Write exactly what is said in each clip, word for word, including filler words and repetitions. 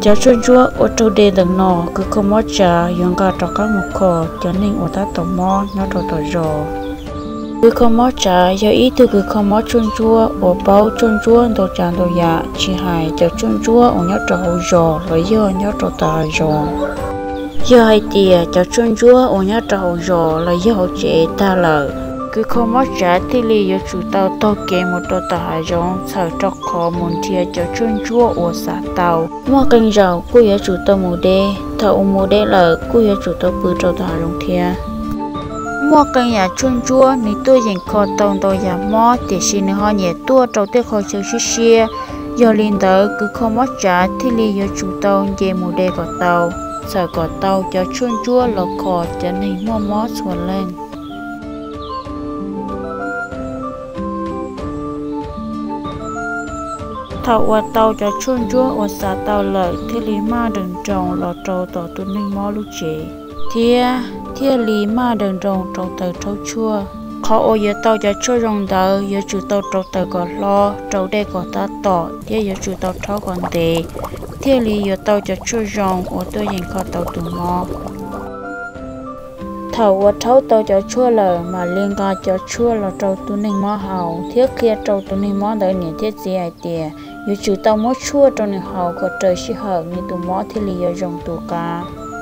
cho chuyên chúa ở trâu đê đằng nọ cứ không mất trả dùng cả trò các một khổ cho nên ở ta tò mò nó trò trò rò cứ không mất trả do ý từ cứ không mất chuyên chúa ở bao chuyên chúa đồ tràn đồ dạ chỉ hại cho chuyên chúa ở nhớ trò hậu rò rồi giờ nhớ trò ta rò giờ hai tia cho chuyên chúa ở nhớ trò hậu rò là giờ hậu chế ta lợ cứ không mất trả thì li giờ chủ tàu tàu kê một trò ta rong sợ cho khó muốn thiệt cho chuyên chúa ở xã tàu mua canh rau cô giờ chủ tàu mù đê thầu mù đê lợ cô giờ chủ tàu bự trò ta rong thiệt mua canh nhà chuyên chúa ní tôi dành kho tàu tàu nhà mò để xin họ nhẹ tua trâu tê kho chơi xí xia giờ liền tới cứ không mất trả thì li giờ chủ tàu về mù đê có tàu sợ có tàu cho chuyên chúa lọ kho cho nên mua mó xuân lên thầu qua tàu cho chuyên chúa ở xã tàu lợi thì li ma đừng trồng lọ trâu tàu tôi nên mó lúc chế thia thia li ma đừng trồng trâu tàu trâu chua khó ở giờ tàu cho chua rong tàu giờ chủ tàu trâu tàu có lo trâu đây có ta tỏ thia giờ chủ tàu trâu còn tệ thia li giờ tàu cho chua rong ở tôi dành kho tàu tụ mò thầu qua thấu tàu cho chua lờ mà liên ca cho chua là trâu tôi nên mò hào thiết kia trâu tôi nên mò đợi nhẹ thiết gì ai tiề giờ chủ tàu mò chua trâu nên hào có trời xí hở nên tụ mò thì li giờ rong tụ cá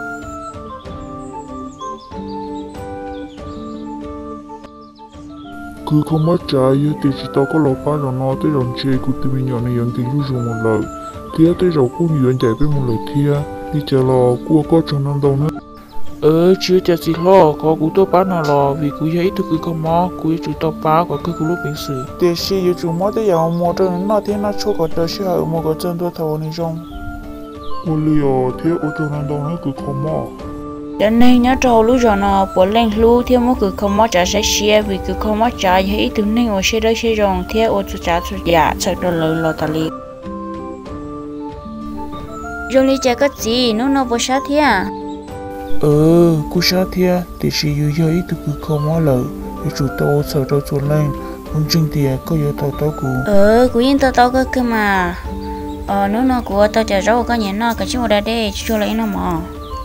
cứ không mất trả như thì chỉ tao có lọ phá rồi nó tới rồi chơi cứ tụi mình nhỏ này nhận tiền rút rồi một lời thì tới rồi cũng nhiều chạy với một lời thia đi chờ lò cua có trong năm đâu nữa ờ chưa chờ gì lo có cú tôi bán nào lò vì cú giấy tôi cứ không mò cú chủ tao bán có cứ cú lúc bình sự để xe yêu chủ mò tới giờ mò cho nó thế nó cho có tới xe ở một cái chân tôi thầu này trong ô liều thế ở trong năm đâu nữa cứ không mò cho nên nhớ trâu lú rồi nó bỏ lên lú theo mỗi cứ không mất trả sẽ xe vì cứ không mất trả thì từ nên ở xe đó xe rong theo ở chỗ trả chỗ giả sợ đồ lời lo tali rồi đi chơi cái gì nó nó bỏ sát thế à ờ cú sát thế thì xe yêu giấy tôi cứ không mất lời thì chủ tao sợ tao trốn lên muốn chừng tiền có yêu tao tao cú ờ cú yên tao tao cái cơ mà ờ nó nó của tao trả rau cái nhện nó cái chỗ đây đây cho lấy nó mà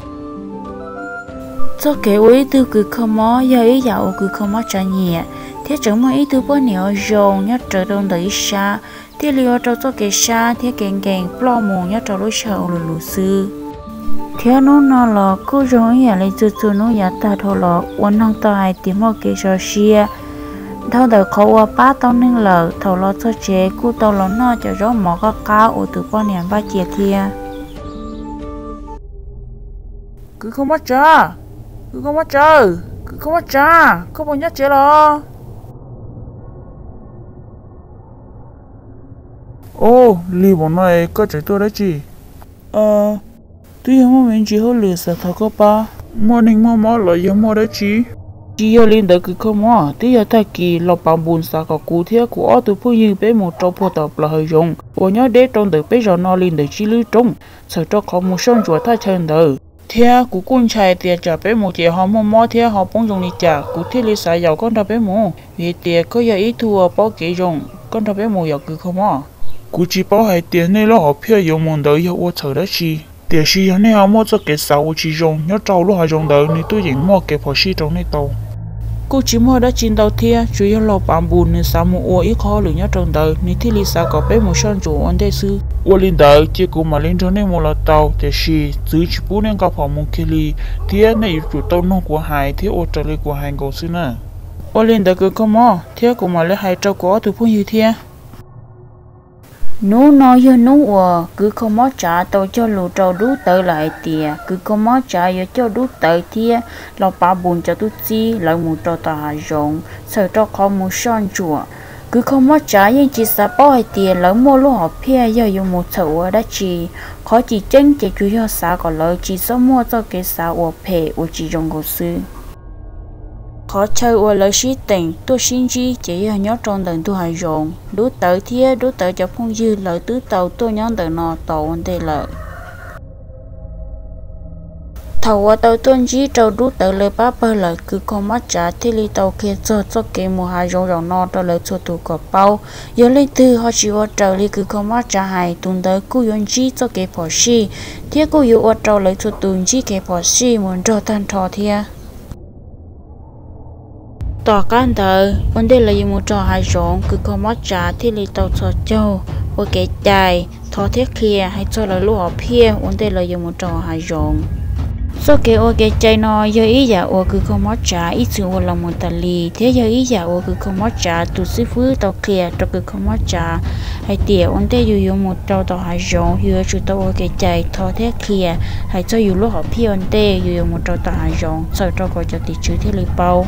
cho cái ý tư cứ không mò giờ ý dạo cứ không mò trả nhẹ thế chẳng mà ý tư bao nhiêu rồi nhớ trở đông tới xa thế liều trâu cho cái xa thế kẹn kẹn plo mù nhớ trâu lối sầu lù lù sư thế nó nó là cứ rồi nhà lấy từ từ nó nhà ta thôi là uốn hông ta hay tìm một cái trò xia thao đời khó qua ba tao nên lờ thầu lo cho chế cú tao lo nó cho rõ mỏ cái cá ở từ bao nhiêu ba chia thia cứ không mất trả cứ không mất trả cứ không mất trả không bao nhát chế lo ô lì bọn này có chạy tôi đấy chị ờ tuy không mình chỉ hơi lừa sợ thằng có ba mua nên mua mua lại giống mua đấy chị chị yêu lên được cứ không mua tí giờ thay kỳ lọc bằng bùn sa có cụ thể của tôi phụ như bé một trâu phô tập là hơi rộng ô nhớ để trong được bé giờ nó lên được chỉ lưu trống sợ cho họ một son chuột thay chân đời thế cú quân trai thì trả bé một tiền họ mua mua thế họ bông dùng đi trả cú thế lý giải giàu con đào bé mua vì tiền có giờ ít thua bao kỹ dùng con đào bé mua giàu cứ không mua cú chỉ bao hai tiền này là họ phía dùng món đời yêu ô chờ đấy chi tiền xí này họ mua cho cái sáu chỉ dùng nhớ trâu lúc họ dùng đời nên tôi vẫn mua cái phò xí trong này tàu cú chỉ mua đã chín đầu thế chủ yếu là bán bùn nên sao mua ô ít khó lựa nhớ trong đời nên thế lý giải có bé một son chủ ổn định sư ô lên đời chỉ cú mà lên trong này một là tàu tiền xí dưới chỉ bút nên gặp họ một cái ly thế này chủ tàu nó của hai thế ô trở lại của hai cầu sư nè ô lên đời cứ không mua thế cú mà lấy hai trâu có từ phương như thế nú nói với nú à cứ không mất trả tao cho lù trâu đú tới lại tiề cứ không mất trả giờ cho đú tới thia lo ba bùn cho tôi chi lại một trâu ta rộng sợ cho khó một son chùa cứ không mất trả nhưng chỉ sợ bao hai tiền lỡ mua lúa họ phe giờ dùng một thầu ở đó chỉ khó chỉ tranh chỉ chủ yếu xã còn lỡ chỉ số mua cho cái xã ở phe ở chỉ dùng cổ sư khó chơi ở lỡ sĩ tình tôi xin chi chỉ nhớ trong đời tôi hay rộn đú tới thia đú tới cho phong dư lỡ tứ tàu tôi nhớ đời nọ tàu ổn định lỡ thầu tàu tuân chỉ tàu đu tàu lời ba bờ lời cứ không mất trả thì li tàu kia cho cho cái mùa hai rong rong no tàu lời cho tụ cọp bao giờ lên từ họ chỉ ở tàu li cứ không mất trả hai tuần tới cứ yon chỉ cho cái bỏ xi thế cứ yêu ở tàu lời cho tuần chỉ cái bỏ xi muốn cho tan thọ thế tỏ can tờ vấn đề là dùng một trò hai rong cứ không mất trả thì li tàu cho châu ở cái dài thọ thiết kia hay cho lời lúa pia vấn đề là dùng một trò hai rong số cái ô cái chạy nó giờ ý giả ô cứ không mất trả ít sự ô lòng một tờ lì thế giờ ý giả ô cứ không mất trả tụ sư phứ tàu kia tàu cứ không mất trả hay tiệt ổn thế dù dùng một tàu tàu hai rong dù chủ tàu ô cái chạy thọ thế kia hay cho dù lúc họ phi ổn thế dù dùng một tàu tàu hai rong sau tàu gọi cho tỷ chữ thế lì bao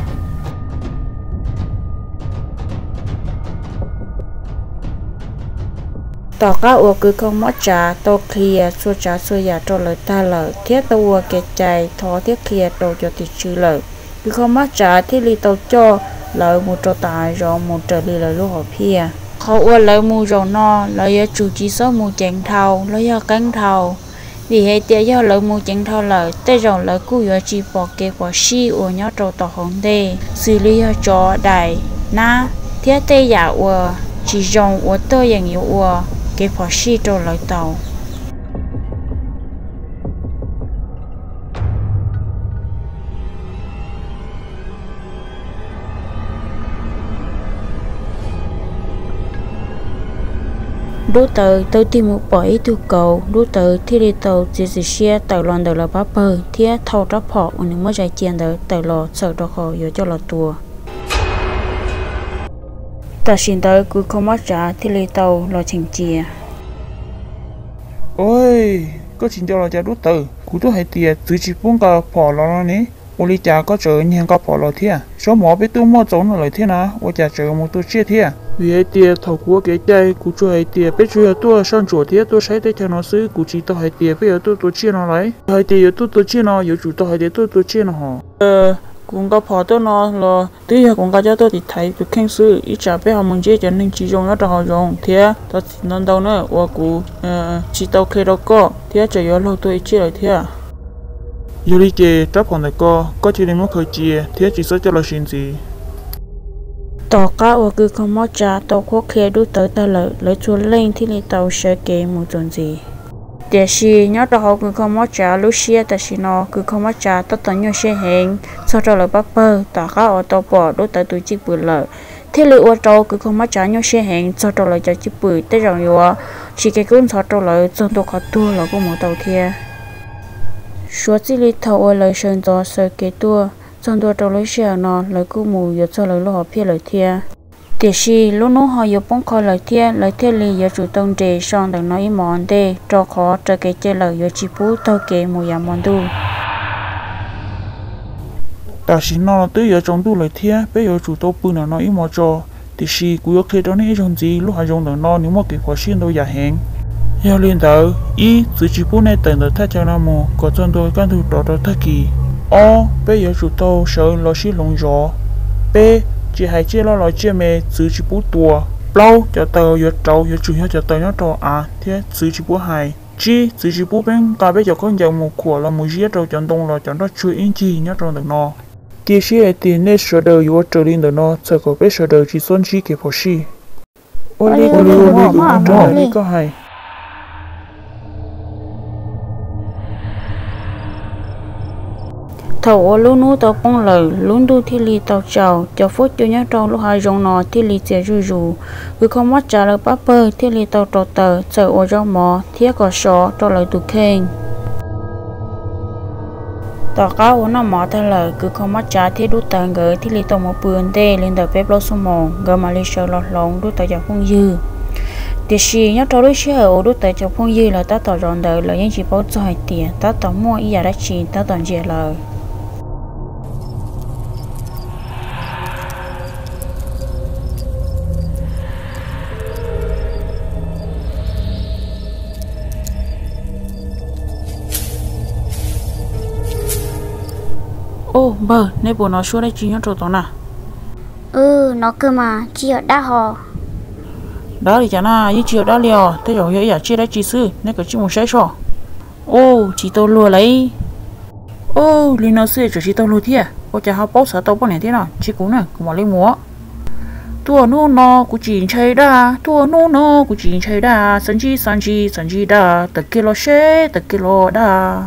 tỏ các ô cứ không mất trả tàu kia xua trả xua giả cho lời ta lời thiết tàu ô cái chạy thọ thiết kia tàu cho tỷ chữ lời cứ không mất trả thì li tàu cho lời một trò tài rồi một trở li lời lúc họ pia họ ô lời mua rồi no lời chủ chỉ số mua chén thầu lời do cánh thầu vì hệ tiệt do lời mua chén thầu lời tê rồi lời cú yo chỉ bỏ cái bỏ xi ô nhớ trâu tàu hồng đê xử lý cho đại na thiết tê giả ô chỉ dùng ô tơอย่างnhiều ô cái phò xí trâu lại tàu đối tượng tôi tìm một bãi tu cầu đối tượng thì đi tàu chỉ chỉ xe tàu loan đầu là bắp bơ thiết thâu trap họ nên mới chạy chiên được tàu lò sợ đó họ giờ cho lò tua ta xin tới cứ không mất trả thì lấy tàu lo chỉnh chia ôi có chuyện cho là trả đút tử cú tôi hay tiền từ chỉ bốn cái bỏ lo này ô li trả có chờ nhiều cái bỏ lo thế số mỏ biết tôi mua giống rồi thế nào ô trả chờ một tôi chia thế vì hay tiền thầu của cái đây cú tôi hay tiền biết chưa tôi sang chỗ thế tôi sẽ để cho nóซื้อ cú chỉ tôi hay tiền bây giờ tôi tôi chia nó lấy hay tiền tôi tôi chia nó 有主 tôi hay tiền tôi tôi chia nó hả ờ cũng có phò tôi nó là tuy là cũng có cho tôi thì thấy được khen sự ít trả bé họ muốn chơi cho nên chỉ dùng nó cho họ dùng thế tôi nên đâu nữa và cũng chỉ tao khi đâu có thế chỉ có lâu tôi chơi lại thế dù đi chơi chấp còn lại có có chỉ đến mức khởi chia thế chỉ số cho là chuyện gì tàu cá và cứ không mất trả tàu có khi đối tới ta lợi lấy chuột lên thì lấy tàu sẽ kể một chuyện gì để xí nhớ tàu họ cứ không mất trả lúc xưa ta xí nó cứ không mất trả tao tao nhớ sẽ hẹn sau đó là bắt bơ tàu cá ở tàu bỏ đối tới tụi chiếc bự lợi thế liệu ở tàu cứ không mất trả nhớ sẽ hẹn sau đó là cho chiếc bự tới rồi rồi chỉ cái cuốn sau đó là trong tàu khó tua là có một tàu kia số chỉ lấy tàu ở lời sơn gió sơ kế tua trong tàu tàu lấy xe nó lấy cú mù giờ cho lấy lo họ phía lời thia để xí lúc nó họ giờ bóng coi lời thia lời thia li giờ chủ động để xong đừng nói mòn đê cho khó cho cái chơi lời giờ chỉ bút tao kể một nhà mòn đu ta xin nó tới giờ trong tu lời thia bây giờ chủ tàu bự nào nói mò cho để xí cú yêu khi đó này trong gì lúc họ dùng đừng nó nếu mà cái khó xin đâu giả hẹn giờ lên đầu ý từ chỉ bút này tận được thay cho nó mò có trong tôi can thủ đó đó thay kỳ ô bây giờ chủ tàu sợ lo xí lồng gió b chỉ hay chỉ lo lo chỉ mẹ từ chỉ bút tua lâu cho tàu giờ trâu giờ chủ yếu cho tàu nó trâu à thế từ chỉ bút hay chỉ từ chỉ bút bên cả bây giờ con dòng một của là một giết trâu chọn đông là chọn đó chui in chi nhớ trâu được nó kia xí ấy thì nên sửa đời vừa trở lên được nó sợ có biết sửa đời chỉ xuân chi cái phổ xí ôi đi ôi đi ôi đi cũng trâu đi có hay thầu lúc nú tàu bông lời lúc đu thì li tàu chào cho phút cho nhớ trâu lúc hai rong nọ thì li sẽ rù rù vì không mất trả lời bắp bơ thì li tàu trâu tờ chờ ô rong mò thiết có sọ cho lời tụ khen tàu cá ô nó mò thay lời cứ không mất trả thì đút tờ gửi thì li tàu một bươn tê lên tàu bếp lô sông mò gỡ mà li sợ lọt lỏng đút tàu chào phong dư để xí nhớ trâu lúc xưa ô đút tàu chào phong dư là ta tàu ròn đời là những chỉ bảo cho hai tiền ta tàu mua ý giả đã chỉ ta toàn dễ lời ô bờ nên bố nó xuống đây chỉ nhớ trâu tao nè ừ nó cơ mà chỉ ở đa họ đó thì chả na với chiều đó liều thế rồi hiểu giả chia đấy chỉ sư nên có chỉ một sai sọ ô chỉ tôi lùa lấy ô ô linh nó sẽ chỉ tao luôn thiệt ô chả học bóc sợ tao bao nhiêu thế nào chỉ cũng nè cũng mà lên múa tua nô nó cũng chỉ chơi đa tua nô nó cũng chỉ chơi đa sân chi sân chi sân chi đa tất kia lo xe tất kia lo đa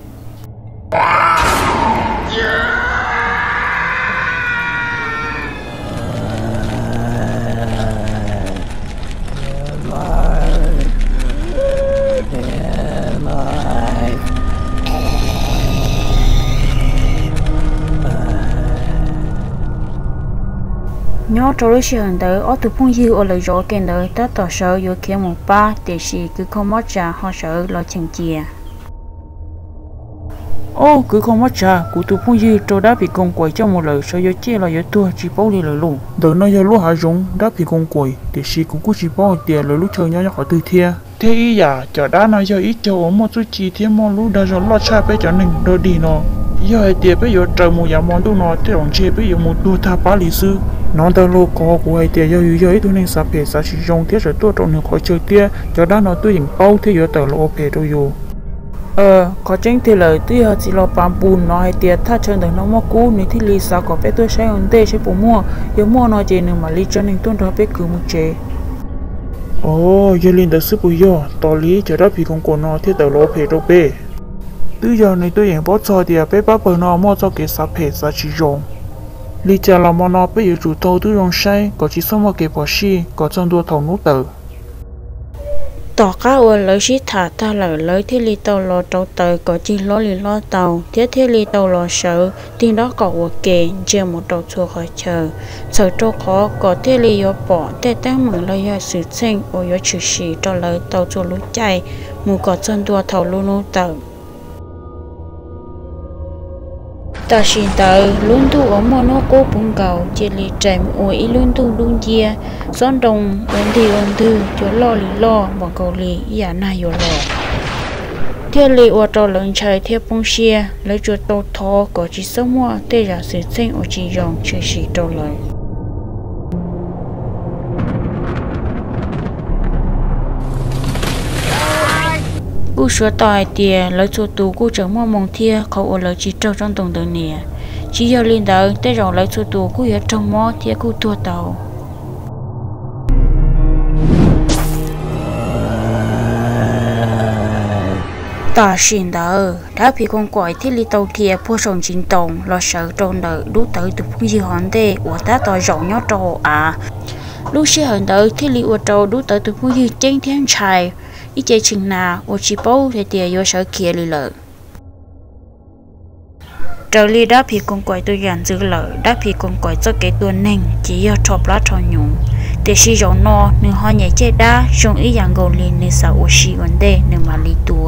nhớ trâu lúc xưa hơn tới ở từ phong dư ở lại rõ kèn tới ta tỏ sợ vô kia một ba để xì cứ không mất trả họ sợ lo chừng chìa ô cứ không mất trả cụ từ phong dư trâu đã bị con quậy trong một lời sợ vô chia là vô tua chỉ bao đi lời luôn đợi nó vô lúc hạ rung đã bị con quậy để xì cũng cứ chỉ bao tiền lời lúc chơi nhau nhau khỏi từ thia thế ý giả chợ đã nói cho ít cho một chút chi thêm một lúc đã rồi lo cha bé cho nên đôi đi nó giờ ai tiền bây giờ trời mùa giảm món đâu nó thế còn chơi bây giờ một đua tha bá lý sư nó đâu lô có của ai tiền giờ giờ ít tôi nên sắp về sắp chỉ dùng thế rồi tôi trong những khỏi chơi tiền cho đó nó tôi những bao thế giờ tờ lô về đâu rồi ờ có chính thì lời tôi giờ chỉ lo bám bùn nó hay tiền thắt chân được nó mua cũ nếu thì lý sao có bé tôi sẽ ổn định sẽ bổ mua giờ mua nó chỉ nên mà lý cho nên tôi đó bé cứ một chế ồ giờ lên được sức bây giờ tỏ lý cho đó vì con của nó thế tờ lô về đâu bé bây giờ này tôi hiện bớt cho thì bé bác bờ nó mua cho cái sắp hết ra chỉ dùng lý cha là món nó bây giờ chủ tàu tôi dùng say có chỉ xong một cái bỏ xi có chân đua thầu nút tờ tỏ cá ở lấy xí thả ta lời lấy thiết lý tàu lò trâu tờ có chỉ lo lì lo tàu thiết thiết lý tàu lò sợ tin đó có ở kề chưa một đầu chùa khỏi chờ sợ trâu khó có thiết lý yếu bỏ tê tăng mừng lấy yếu sự sinh ở yếu chữ xí cho lấy tàu chùa lũ chạy mù có chân đua thầu lũ nút tờ ta xin tờ luôn tu ở mô nó cố bún cầu chỉ lì chạy mũi luôn tu luôn chia xón đồng ổn thì ổn thư cho lo lì lo bằng cầu lì giả này yo lo thiết lì ở trò lớn chạy thiết bông xia lấy chuột tàu thò có chỉ sống mua tê giả sự sinh ở chỉ dòng chơi xì trâu lời cú sửa tài tiền lấy chuột tù cú chẳng mua mong thiaเขาở lấy chỉ trâu trong tổng đường nè chỉ giờ lên đó tê rồi lấy chuột tù cú ở trong mỏ thia cú tua tàu ta xin đó đã bị con quậy thiết lý tàu thia phô sòng chính tổng lo sợ trôn đợi đú tới từ phong di hòn đê của ta tỏ rộng nhó trâu à lúc xưa hòn đợi thiết lý của trâu đú tới từ phong di trên thiên trai ít chơi chừng nào ô chỉ bao thì tiền vô sở kia lì lợ trở li đã bị con quậy tôi gàn giữ lợ đã bị con quậy cho cái tuần nền chỉ do chọc lá trò nhung để si rau no nên họ nhảy chơi đá dùng ý dạng gầu liền nên sao ô si vấn đề nên mà li tua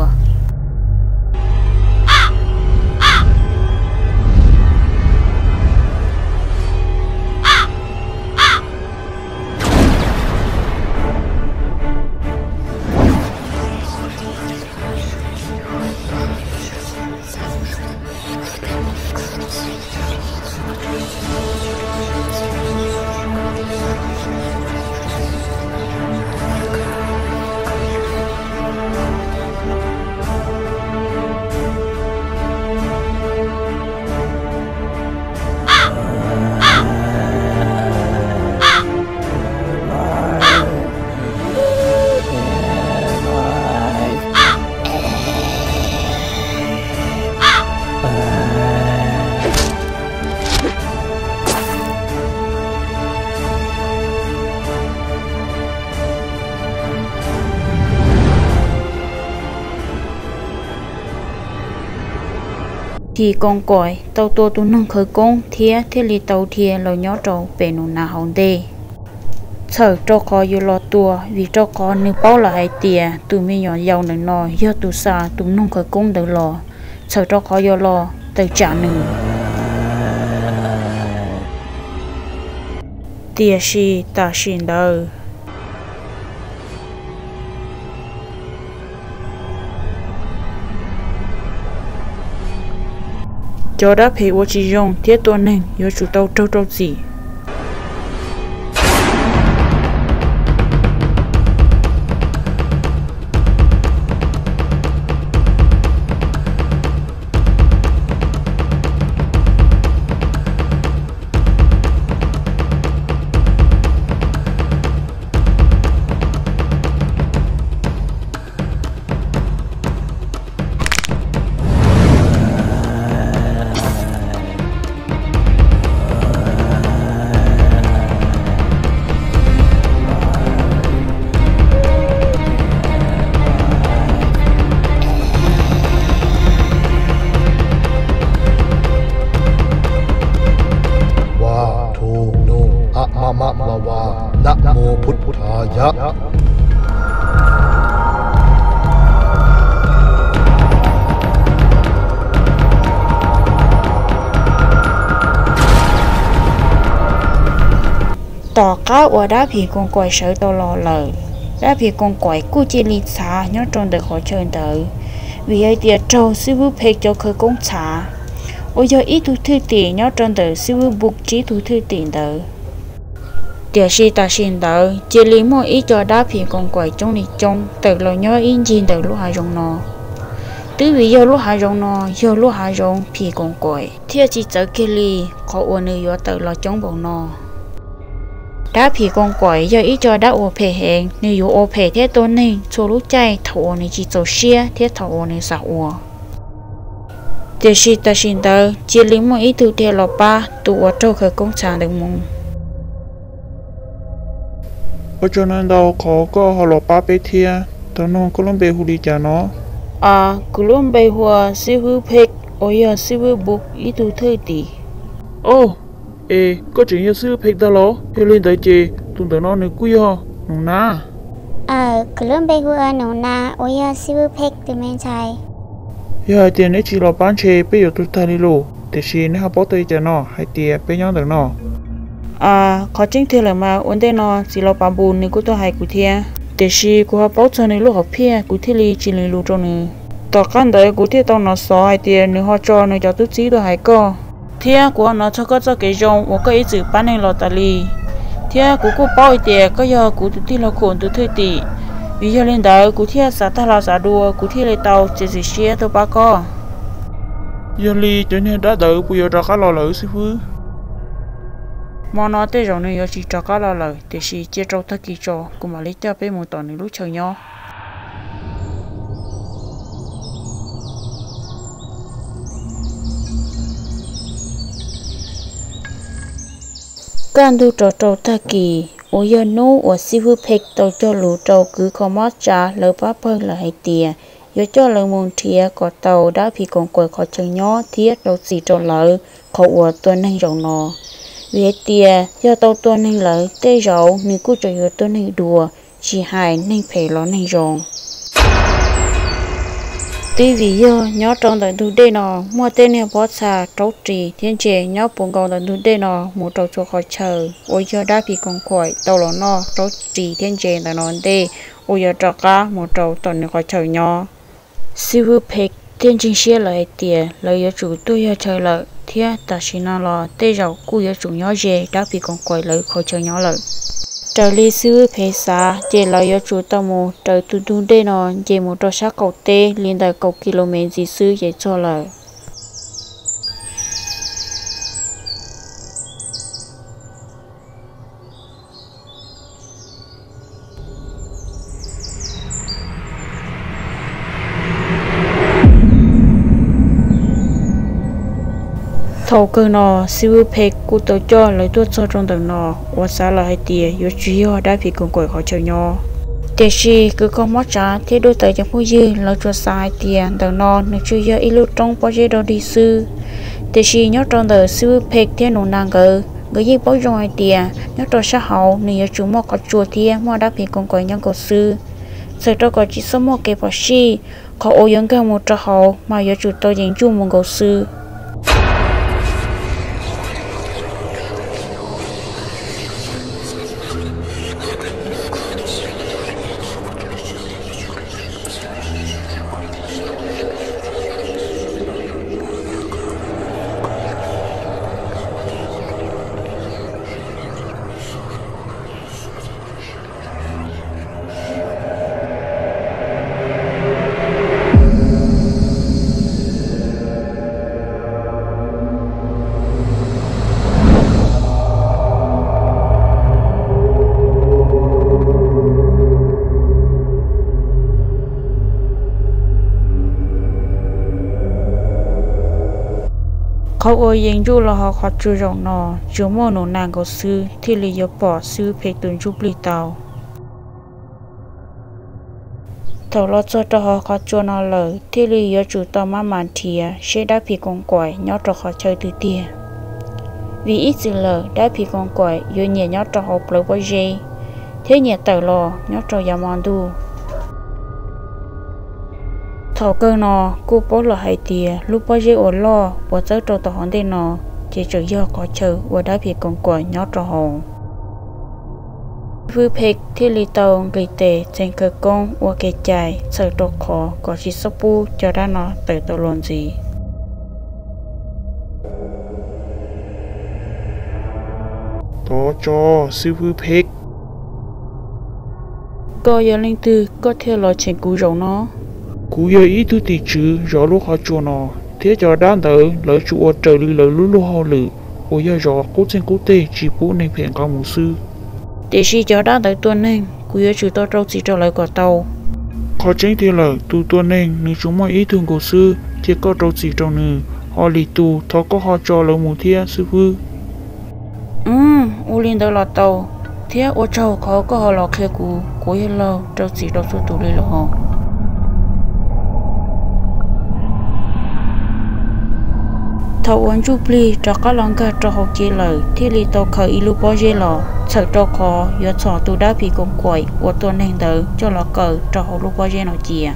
thì con còi tàu tua tu nâng khởi công thía thiết lý tàu thía lò nhó trâu bể nụ nà hòn đê sợ cho khó yêu lo tua vì cho khó nếu bao là hai tìa tụi mình nhỏ giàu nè nò do tụi xa tụi nông khởi công được lò sợ cho khó yêu lo từ trả nừng tìa si ta xin đâu cho đã phải vô chỉ dùng thiết tuần nên yêu chủ tàu trâu trâu gì tỏ cá ở đá thì con quậy sợ tao lo lời đá thì con quậy cú chỉ li xả nhớ trong được họ chơi đỡ vì ai tiệt trâu sư傅配cho khơi công xả ôi giờ ít thu thư tiền nhớ trong đời sư傅buộc trí thu thư tiền đỡ tiệt si ta xin đỡ chỉ lý mua ít cho đá thì con quậy trong đi trong từ lo nhớ in gì từ lúc hai rong nọ từ vì giờ lúc hai rong nọ giờ lúc hai rong thì con quậy thiệt chỉ chờ kia li khó ôn người giờ từ lo trong bầu nọ đá thì con quậy giờ ít cho đá ô phê hẹn nếu ô phê thế tôi nên cho lúc chạy thầu này chỉ cho xe thế thầu này sao ô để si ta xin tờ chỉ lấy một ít từ thế là ba tụ trâu khởi công sản được mong ở cho nên đâu có có họ lọ ba bé thia tao nó có lắm bé hù đi chả nó à cứ luôn bé hùa sư傅phê ôi giờ sư傅buộc ít từ thứ tỷ ô ê có chuyện như sư phê đó lo theo lên tới chị tụi tao nó này quý ho nung na ờ cứ luôn bây giờ nấu na ôi giờ siêu phết từ bên trái giờ tiền ấy chỉ là bán chè bây giờ tụi ta đi lô để xin nó bảo tay cho nó hay tiền bây nhau được nó à khó chính thế là mà ổn định nó chỉ là bán bùn này của tôi hay của thia để xin của họ bảo cho này lúc học phe của thia li chỉ là lúc trong này tao căn đấy của thia tao nó xóa hay tiền nếu họ cho này cho tôi chỉ tôi hay co thia của nó cho có cho cái rong một cái chữ bán này là ta li thia của cô bao tiền có giờ của tụi thia là khổn tụi thia tỷ vì giờ lên đó của thia xã ta là xã đua của thia lên tàu chỉ chỉ xe tôi ba co giờ li cho nên đã đợi bây giờ ra cá lò lỡ sư phụ mà nó tới rồi này giờ chỉ cho cá lò lỡ để chỉ chia trâu thắc kỳ cho cùng mà lấy cho bé một tuần này lúc chờ nhau can du trâu trâu thắc kỳ ôi giờ nô ở sư phụ phết tàu cho lũ trâu cứ không mất trả lỡ bắp phơi là hay tiền giờ cho lỡ mùng thìa có tàu đã bị con quậy khó chơi nhó thiết đâu xì trâu lỡ khó ở tuần này rồng nọ về tiền giờ tàu tuần này lỡ tê rau nếu cứ chơi ở tuần này đùa chỉ hại nên phải lo này rồng tuy vì giờ nhó trong tận thu đê nọ mua tên này bỏ xa trâu trì thiên chế nhó buồn cầu tận thu đê nọ một trâu cho khó chờ ôi giờ đã bị con quậy tàu lò nọ trâu trì thiên chế tận nón đê ôi giờ trâu cá một trâu tận này khó chờ nhó sư phụ phết thiên chính xe lại tiền lời giờ chủ tôi giờ chờ lợi thiết ta xin nó lo tê rau cú giờ chủ nhó dê đã bị con quậy lợi khó chờ nhó lợi trời lý sư phê xa chế lời giờ chủ tao mù trời tu tu đê nó chế một trò sát cầu tê liên đại cầu km gì sư dễ cho lời thầu cơ nọ siêu phê cụ tổ cho lấy tuốt cho trong tầng nọ và xa là hai tia yếu chủ yếu đã bị cùng quậy khó chờ nhau để khi cứ có mót trả thế đôi tay trong phút dư lấy cho sai tiền tầng nọ nếu chủ yếu ít lúc trong bao giờ đâu đi sư để khi nhớ trong tờ siêu phê thế nụ nàng gỡ người gì bao giờ hai tia nhớ trong xã hậu nếu chủ mót có chùa thiên mót đã bị cùng quậy nhau cầu sư sự đó có chỉ số mót kẹp vào si có ô yếm cả một trò hậu mà yếu chủ tôi dành chung một cầu sưเขาเองจูเราเขาขัดจูรองนอจูโมโนนางก็ซื้อที่ลียปอซื้อเพกตุนจุบลีเตาเท่าเราจะต่อเขาจูนอเลยที่ลียจูต่อมามันเทียเชได้ผีกงก่อยยอดต่อเขาเชยตือเตียvì ít gì lờได้ผีกงก่อยยืนเหยียดยอดต่อเขาเปลือกว่าเจเที่ยเหยียดเต่ารอยอดต่อยามอนดูthọ cơ nọ cô bố là hai tia lúc bao giờ ở lo bỏ tới trâu tàu hòn đây nọ chỉ chờ do có chờ và đã bị con quậy nhót trò hồn Vu Phet thì lì tàu lì tệ trên cơ công và cái chạy sợ đồ khó có chỉ sắp bu cho ra nó tới tàu lộn gì. Đó cho sư Vu Phet. Có giờ linh tư có theo lo chuyện cú rồng nó. Cú giờ ý thứ tỷ chứ rõ lúc họ chua nó. Thế cho đan tớ lỡ chủ ở trời lì lỡ lúc lúc họ lử. Ôi giờ rõ cố trên cố tê chỉ bố nên phiền cao mù sư. Để khi cho đan tới tuần nên cú giờ chủ tao trâu chỉ cho lại quả tàu. Khó tránh thì là tu tuần nên nếu chúng mọi ý thương của sư thì có trâu chỉ trong nữ. Họ lì tu thó có họ cho lỡ mù thia sư Vu. Ừ, u linh tới là tàu. Thế ở châu khó có họ lọ kia cú cú giờ lâu trâu chỉ đâu số tụ lì lọ họ. Thầu uốn chụp li cho các lòng cả cho học chế lời thì li tàu khởi ilu bao chế lò sợ cho khó giờ chọn tu đá bị công quậy của tuần hình tới cho lò cờ cho học lu bao chế nó chìa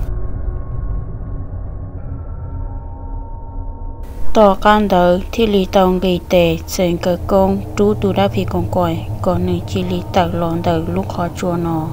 tỏ can tới thì li tàu gây tệ trên cơ công chú tu đá bị công quậy còn nữ chỉ li tàu lòn tới lúc khó chua nó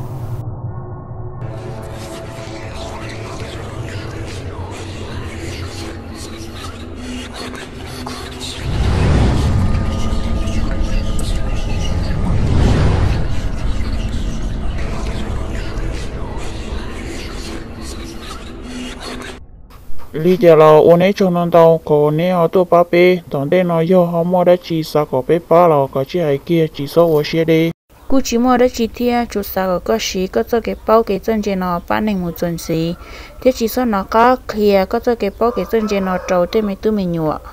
Lý giờ là ôn ấy trong non tàu có nè họ tôi ba bê toàn đây nói do họ mua đã chỉ sao có bê ba là có chỉ hay kia chỉ số ở xe đi cú chỉ mua đã chỉ thia chủ sao có xí có cho cái bao cái chân trên nó bán nên một chân xí thế chỉ số nó có kia có cho cái bao cái chân trên nó trâu thế mấy thứ mình nhọ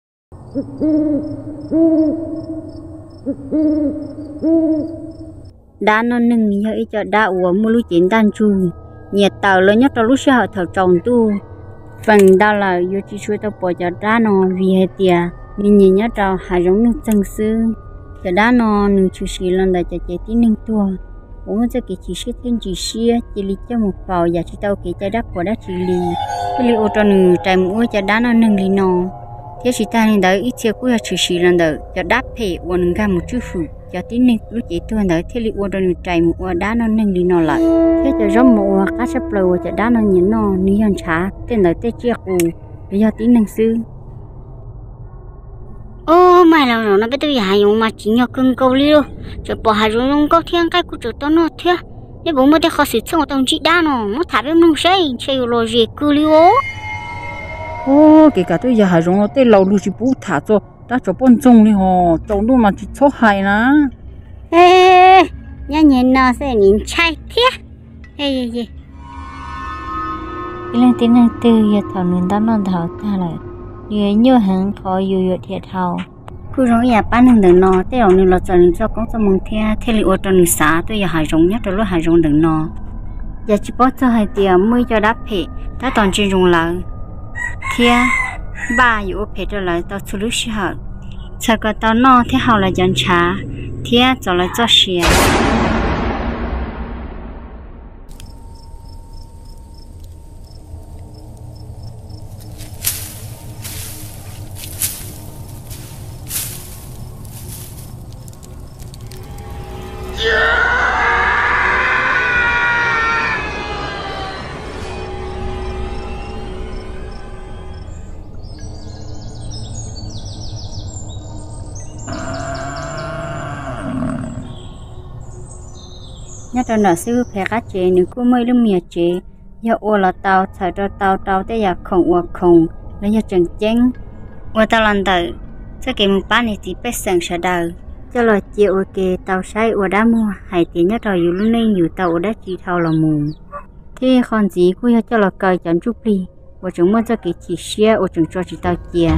đã nó nâng nhớ ý cho đã uống mua lúa chín tan chu nhiệt tàu lớn nhất trong lúc sau thầu trồng tu phần đó là yêu chỉ suy tao bỏ cho đã nó vì hệ tiệt nên nhìn nhất trong hai giống nước chân sư cho đã nó nương chú sĩ lần đầu cho chế tin nương tua uống cho cái chỉ sĩ thêm chỉ sĩ chỉ lý cho một vào và chỉ tao cái trái đất của đất chỉ lý cái lý ô tô nương trái mũi cho đã nó nương lý nó thế chỉ ta nên đợi ít chiều cuối chú sĩ lần đầu cho đáp phê uống nương gam một chút phụ cho tin nương lúc chế tuần đợi thế lý ô tô nương trái mũi đã nó nương lý nó lại thế cho giống một cá sấu bầu cho đã nó nhìn nó ní hơn chả tên đợi tết chia cù bây giờ tin nương sư ô mày làm nó cái tôi hay dùng mà chỉ nhờ cưng câu đi luôn cho bỏ hay dùng câu thiên cái của tao nó thế nếu bố mới để khó xử xong tao chỉ đa nó nó thả bên nông xây chơi rồi gì cứ đi ô ô cái cả tôi giờ hay dùng nó tết lâu luôn chỉ bù thả cho đã cho bọn trông đi hồ trông luôn mà chỉ cho hay nè ê nhà nhìn nó sẽ nhìn chay thế ê ê ê cái lần tin nương tư giờ thảo nương đã non thảo ta lại giờ nhiều hàng khó yêu yêu thiệt thảo cứ rồi giờ bán nương đừng nó tết ông nương lo cho nương cho con cho mong thế thế li ô cho nương xả tôi giờ hay dùng nhất rồi lúc hay dùng đừng nó giờ chỉ bỏ cho hai tiền mới cho đáp phê đã toàn trên dùng lại thế ba yêu phê cho lại tao xử lý sự hậu chờ có tao nó thế hậu là dân trả thế cho lại cho xìa nhất là nó sư phải cá chế nếu cứ mới lúc miệt chế giờ ô là tàu chạy cho tàu tàu tới giờ không ô không lấy giờ chân chân ô tàu lần đầu cho cái một bán này chỉ biết sang sẽ đầu cho là chiều ok tàu sai ô đã mua hay tiền nhất làอยู่lúc nàyอยู่tàu đã chỉ thao là mù thì còn gì cũng giờ cho là cài chọn chút đi ô chúng muốn cho cái chỉ xe ô chúng cho chỉ tàu chia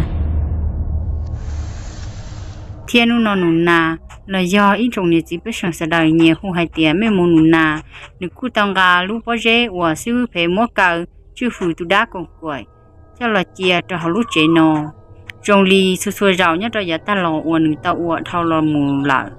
thiên nu nó nụ na là do ít trồng này chỉ biết sản xuất đời nhiều không hay tiền mấy món nụ na nếu cứ tăng gà lúc bao giờ và siêu phải mua cầu chưa phụ tu đá còn quậy cho là chia cho họ lúc chế nọ trồng lì xua xua rau nhất cho giờ ta lò uốn ta uốn thao lò mù lại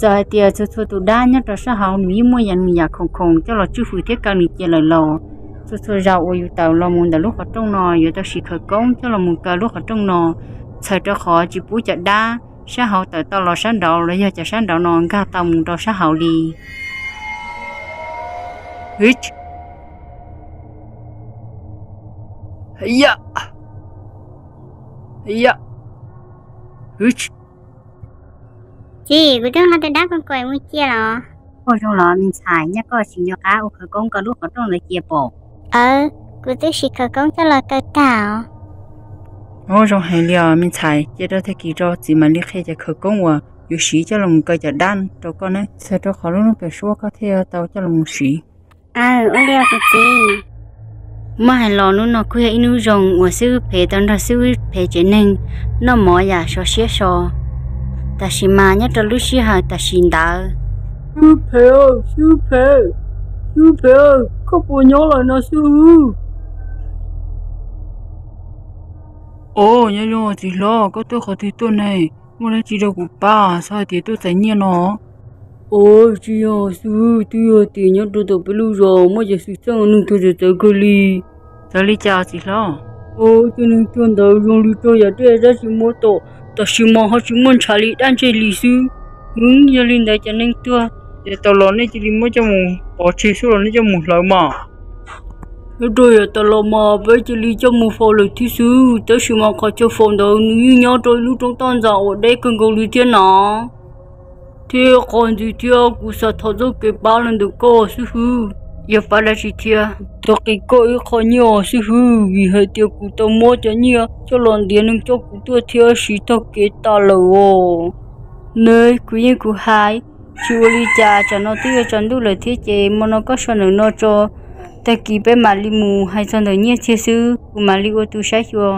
giờ thì cho cho tụ đa nhất là sao hậu núi mua nhà nhà không không cho là chú phụ thiết cao nị chơi lời lò cho cho rau ở tàu là muốn đã lúc ở trong nò giờ ta xịt khởi công cho là muốn cả lúc ở trong nò sợ cho khó chỉ bú chặt đá sao hậu tại tàu là sáng đầu rồi giờ chả sáng đầu nò cả tàu muốn cho sao hậu đi hít ya ya hít chị cứ đừng là đá con coi mua chia rồi ôi trong lò mình xài nhá có chỉ cho cá ở khởi công cả lúc ở trong là chia bỏ ờ cứ tức xịt khởi công cho là cái tàu ôi trong hai liều mình xài chỉ đó thì kỳ cho chỉ mà liệt khi cho khởi công và有时叫人家叫单，这个呢，在这好多人别说个天到叫人时。 à ở đây cái gì mà hay lo nó nó quay inu rong và sư phê tân ra sư phê chế nên nó mỏ ya so xía so ta xí mà nhá cho lúc xí hà ta xin đã sư phê ơi sư phê sư phê ơi có bộ nhớ lại nó sư ồ nhớ lo gì lo có tôi khó thì tôi này mua lấy chỉ đâu của ba sao thì tôi thấy nhiên nó ôi chị à sư tôi thì nhớ tôi tập bây giờ mà giờ sư sang nung tôiจะcái gì giờ đi chào gì lo ôi cho nên tôi đã dùng đi tôi giờ đây ra chỉ mua tổ ta chỉ mua họ chỉ muốn trả lý đan chơi lý sư ừ giờ lên đây cho nên tôi để tao lo này chỉ đi mua cho mình bỏ chi số lo này cho mình lại mà rồi à tao lo mà với chỉ lý cho một phần lời thứ sư tao chỉ mà có cho phần đầu như nhau rồi lúc trong tan ra ở đây cần cầu lý thế nào thì còn gì thì cũng sẽ tháo ra cái ba lần được cô sư phụ giờ phải là gì thì tôi cái cô ấy khó nhiều sư phụ vì hệ tiêu của tôi mua cho nhiều cho lần điện năng cho của tôi thì chỉ thao cái ta lâu nơi của những của hai chú lý cha cho nó tiêu cho đủ lời thiết chế mà nó có số lượng nó cho ta kỳ bé mà li mù hay cho đời nhé thiết sư của mà li ô tu sai chưa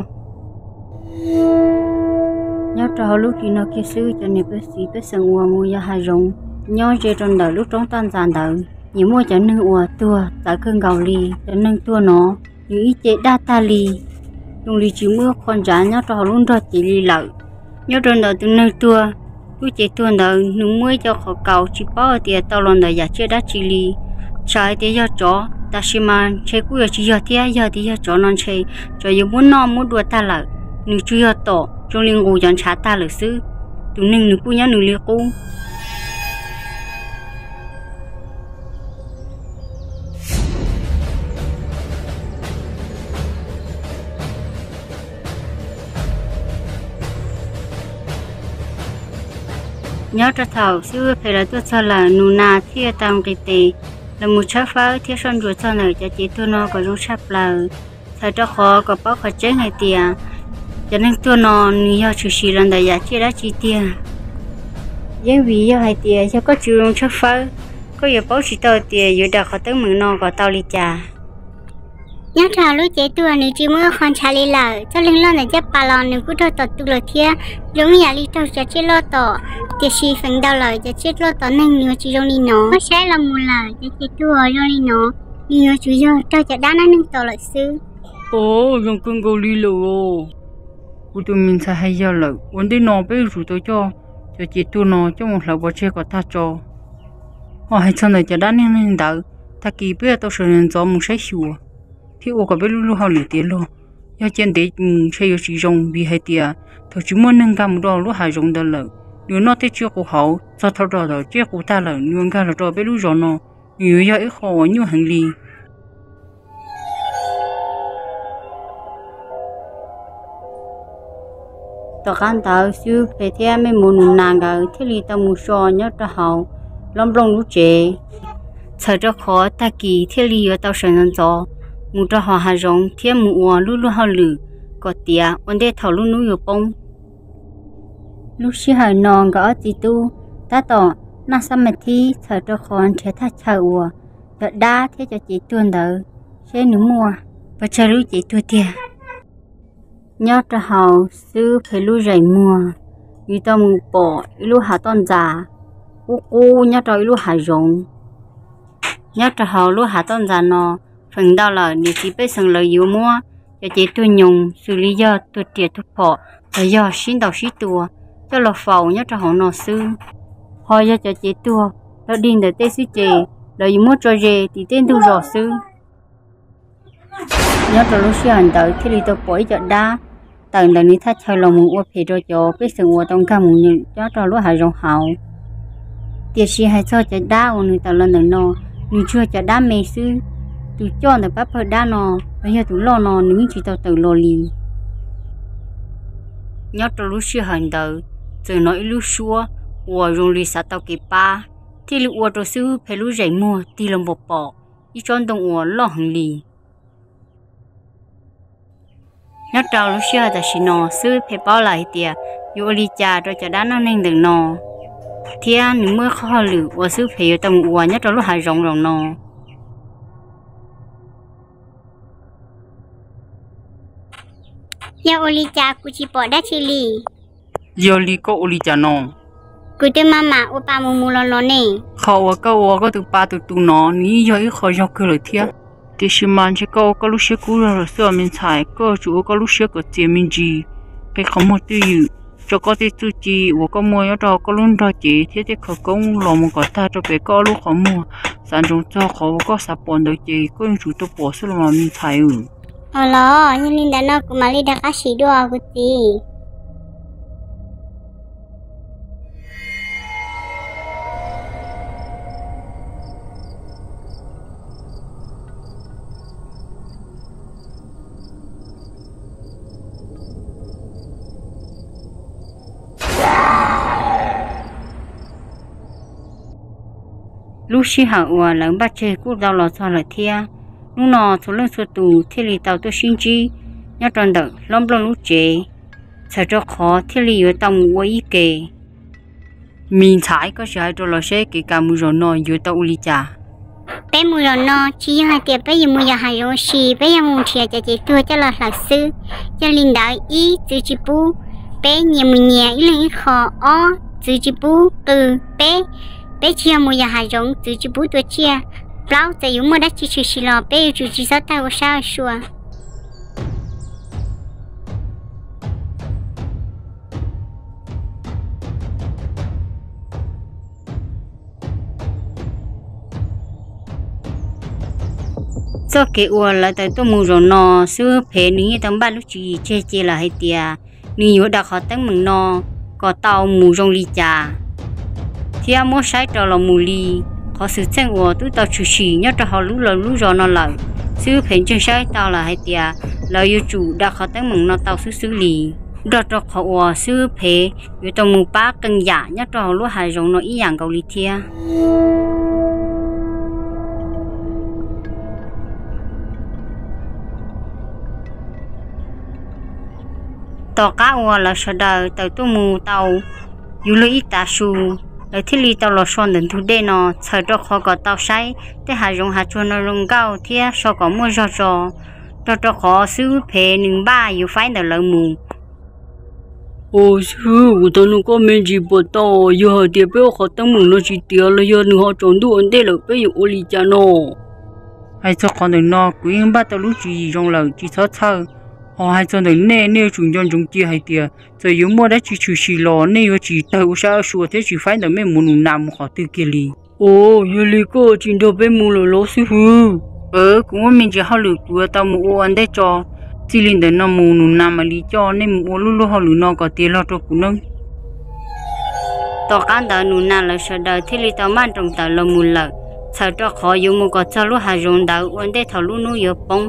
nhớ trò lúc khi nó kia sư cho nên bé sĩ bé sừng ua mua ya hai rong nhớ chơi trong đời lúc trong tan giàn đời nhiều mua cho nâng ua tua tại cơn gạo lì cho nâng tua nó những ý chế đa ta lì dùng lì chỉ mua con giá nhớ trò luôn rồi chỉ lì lợi nhớ trong đời từng nâng tua lúc chế tua đời nung muối cho khó cầu chỉ bao tiền tao lần đời giả chơi đá chỉ lì trái tiền cho chó ta xí mà chơi cú giờ chỉ giờ tiền giờ thì giờ chó non chơi cho giờ muốn no muốn đùa ta lợi nung chui giờ tổ trong liên ngũ dọn trả ta lợi sư tụi nung nung cú nhá nung liệt cú nhớ cho thầu sư phải là tôi cho là nụ na thì tam cái tệ là một chất phá thiết son ruột cho này cho chị tôi nó có lúc sắp là thay cho khó có bao khó chết ngày tiền cho nên tôi nó nhiều chủ sĩ lần đại giá chỉ đã chi tiền nhưng vì do hai tiền cho có chịu chất phá có giờ bao chỉ tao tiền giờ đã có tới mừng nó có tao đi trả nhớ trò lúc chế tua nếu chỉ mua con trả lý lợi cho linh lo này chấp bà lò nếu cứ cho tọt tu lợi thiê giống như lý trâu cho chết lo tọ thì chỉ phần đau lợi cho chết lo tọ nên nhiều chỉ trong đi nó có sẽ là một lời cho chế tua trong đi nó nhiều chủ do cho cho đá nó nên tọ lợi sư ồ dùng cơn gạo lì rồi của tụi mình sẽ hay giờ lợi vấn đề nó bây giờ tôi cho cho chị tôi nó cho một lần bỏ chơi có ta cho họ hay cho này cho đá nên nên đỡ ta kỳ bây giờ tôi sẽ nên cho một sai sửa thì ô có biết lúc họ lựa tiền luôn, giờ trên đấy chơi ở chỉ dùng vì hay tiền, thôi chúng muốn nâng cao một đo lúc hai dùng đó là, nếu nó thấy chưa có hậu, sao thao đó rồi chưa có ta là nâng cao là cho biết lúc rồi nó, nếu giờ ít khó nhiều hành lý. tao can tao sư phải theo mấy môn nàng cái thì li tao muốn so nhớ cho hậu, lắm lông lúc chế, sợ cho khó ta kỳ thì li ở tao sợ nên cho một trò họ hà rong thiên mùa lúc lúc họ lử có tia vấn đề thầu lúc núi bông lúc xí hà non có gì tu ta tỏ na sao mà thi sợ cho con thế ta chào đợt đá thế cho chị tuần đỡ sẽ nữ mua và chờ lúc chị tuần tia nhớ cho họ sư phải lúc rảy mùa như tao muốn bỏ lúc hà ton già u u nhớ cho lúc hà rong nhớ cho họ lúc hà ton già nó phần đau là nếu chỉ biết sang lời yêu mua cho chị tôi nhung xử lý do tôi tiệt thuốc phỏ và do xin đầu xin tua cho là phàu nhớ cho họ nọ sư họ giờ cho chế tua nó điên để tê suy chế rồi dùng một trò gì thì tên tu rõ sư nhớ cho lúc xưa hành tới thì đi tôi bổi cho đá tận tận đi thắt chơi lòng một phía rồi cho biết sự của trong cả một những cho cho lúc hải rong hậu tiệt sĩ hay cho cho đá ở nơi tàu lần đầu nó nhưng chưa cho đá mê sư tụi cho được bắt phải đá nó bây giờ tụi lo nó nếu chỉ tao tự lo liền nhớ cho lúc xưa hành tới từ nói lúc xưa của dùng lì sát tao kịp ba thì lúc của tôi sư phải lúc rảnh mua thì làm bột bò đi chọn đồng của lo hàng lì nhớ trâu lúc xưa ta chỉ nọ sư phải bao lại tiệt dù lì cha rồi cho đá nó nên được nọ thì nếu mới khó lử của sư phải tầm của nhớ trâu lúc hải rộng rộng nọ giờ oli cha cụ chỉ bỏ đá chi lì giờ lì có oli cha nọ cụ tôi mama opa mù mù lo lo nè khâu ở câu ở câu từ ba từ tu nó ní giờ ít khó cho cứ lời thiệt thì xin mang cho câu câu lúc xưa cũ rồi xưa mình xài câu chủ câu lúc xưa có tiền mình gì cái không một tư dự cho có thể tu chi và có mua ở đó có luôn đó chỉ thế thì khởi công làm một cái ta cho bé có lúc không mua sản phẩm cho khó có sạp bòn được chỉ có những chủ tôi bỏ số mà mình xài ừ ờ lo nhưng linh đã nó cũng mà linh đã cá sĩ đua cụ gì lúc xí hậu và lớn bắt chơi cút đau lò cho là thia lúc nọ số lượng số tù thì lì tàu tôi xin chi nhớ tròn đợt lom lom lúc chế sợ cho khó thì lì ở tàu quay kề mình thái có sợ cho lò xe kể cả mùi rồi nọ dưới tàu lì trà bé mùi rồi nọ chỉ hai tiệp bé giờ mùi giờ hai rồi xì bé giờ mùi chia cho chị tua cho là lạc sư cho linh đạo ý từ chị bu bé nhiều mùi nhẹ ý là ý khó ó từ chị bu từ bé bé chia mùi giờ hai rồi từ chị bu tua chia lâu giờ dùng mua đất chỉ chỉ xì lò bé chủ chỉ sáu tao sao xua cho cái ua là tại tôi mua rồi nọ xưa phê ní tấm ba lúc chỉ chơi chơi là hay tiệt ní ở đặc họ tấm mừng nọ có tàu mua rong ly trà thì à mua sai trò là mua ly họ sử dụng ua tôi tàu chủ sĩ nhớ cho họ lú là lú rồi nó lại xưa phê chơi sai tàu là hay tiệt là yêu chủ đặc họ tấm mừng nọ tàu xứ xứ lì đó cho họ ua xưa phê yêu tàu mua ba cân giả nhớ cho họ lú hai rong nó ý dạng cầu ly thiệt tàu cá ua là sợ đời tàu tôi mua tàu dù lợi ít ta su lợi thiết lý tàu là son đến thu đê nó sợ cho khó có tàu say thế hà rong hà chuồn nó rong cao thế sau có mua rò rò cho cho khó xứ phê nương ba dù phải là lợi mù ồ sư của tôi nó có mấy gì bỏ tàu giờ họ tiệp bé họ tăng mừng nó chỉ tiệp là giờ nó họ trốn đủ ổn định là bé giờ ô lì cha nó hay cho con đừng nó cứ yên bắt tao lúc gì rong lời chỉ thở thở họ hay cho đừng nè nè chúng dân chúng kia hay tiệt rồi dùng mua đấy chỉ chủ xì lò nè yo chỉ tao sao xua thế chỉ phải là mấy muốn làm họ tự kia li ồ giờ li có chỉ đâu bé mua lò lò sư phụ ờ cũng mình chỉ học được của tao mua ăn đấy cho chỉ linh đến nó muốn làm mà li cho nên mua lúc lúc học được nó có tiền lo cho cũng nâng tàu cá tàu nụ na là sợ đời thiết lý tàu man trong tàu là mù lợn sợ cho khó dùng một cái cho lúc hà rong tàu ổn định thầu lúc nuôi ở bông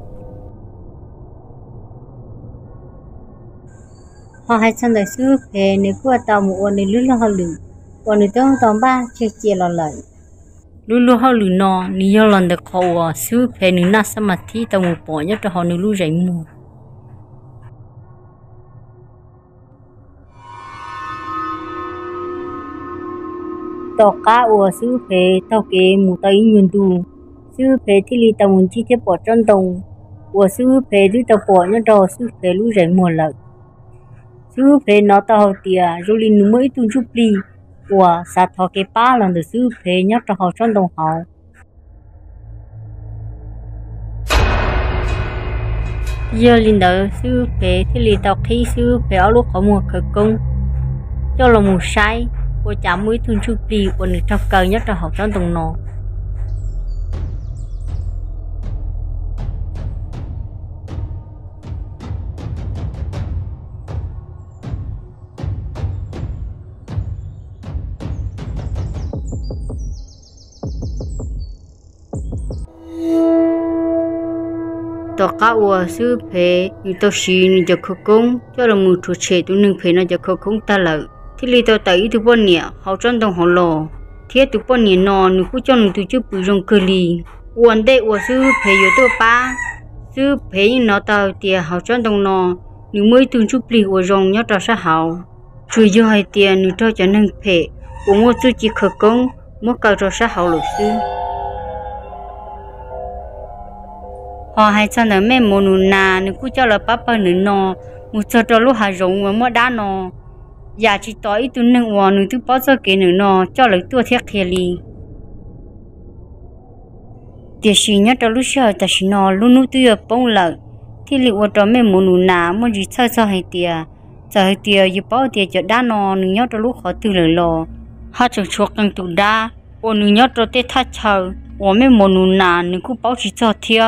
họ hay sang đời xưa về nếu qua tàu một ôn nên lúc họ lử còn nếu tàu tàu ba chơi chia là lợi lúc lúc họ lử nọ nếu như lần được họ xưa về nếu na sao mà thi tàu một bỏ nhất cho họ nếu lúc rảnh mùa tàu cá ủa xưa về tàu kế một tàu yên tu xưa về thì li tàu một chi tiết bỏ trong tàu ủa xưa về thì tàu bỏ nhất đầu xưa về lúc rảnh mùa lợi sư phê nó tao tiệt rồi linh mới tuân chụp đi của sát thọ cái ba lần được sư phê nhắc cho họ trong đồng họ giờ linh đỡ sư phê thì linh tao khi sư phê ở lúc họ mua khởi công cho là một sai 我家每天出力，我你找个nhất là học trong đồng nó. Tao cá ua sư phê, như tao xí như cho khâu công, cho là mù chuột trẻ tụi nương phê nó cho khâu công ta lợi. Thì lý tao tại tụi bọn nhẹ, họ trong đồng họ lò. Thì tụi bọn nhẹ nọ, nụ khu cho nụ tụi chú bùi rong cơ lì. Uẩn đây ua sư phê yếu tao ba. Sư phê như nó tao tìa họ trong đồng nọ, nụ mới tụi chú bùi ua rong nhớ tao xa hào. Chui vô hai tìa nụ tao cho nương phê, ua ngô chú chỉ khâu công, mua cao tao xa hào lộ sư. Họ hay cho nó mẹ mua nụ nà, nụ cứ cho là papa nụ nọ, một cho cho lúc hà rộng và mua đá nọ. Giờ chỉ tỏ ít tụi nâng hòa nụ thứ bao giờ kể nụ nọ, cho lấy tua thiết kia li. Tiệt sĩ nhớ cho lúc sau ta sĩ nọ, lúc nụ tư ở bông lợi. Thì liệu ở đó mẹ mua nụ nà, mua gì cho cho hay tìa. Cho hay tìa, dù bao tìa cho đá nọ, nụ nhớ cho lúc họ tư lời lò. Họ chẳng chuộc càng tụ đá, ồ nụ nhớ cho tê thắt chờ. Ồ mẹ mua nụ nà, nụ cứ bao chỉ cho thịa.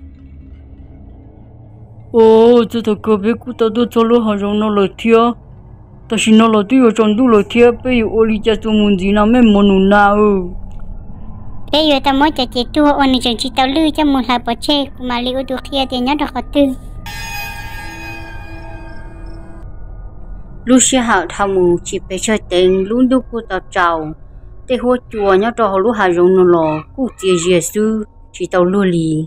Ồ, cho tao cơ biết cụ tao tôi cho lúc họ rong nó lời thia, ta xin nó lời tôi ở trong tôi lời thia, bây giờ oli cha tôi muốn gì nào mấy món nụ nào. Bây giờ tao mới cho chị tua, ôn này chẳng chỉ tao lưu cho một hai bữa chơi, mà lưu được kia thì nhớ được họ tư. Lúc xưa họ thao mù chỉ phải chơi tiền, luôn lúc cụ tao trào, để hỗ chùa nhớ cho họ lúc họ rong nó lò, cụ chia chia sư, chỉ tao lưu lì.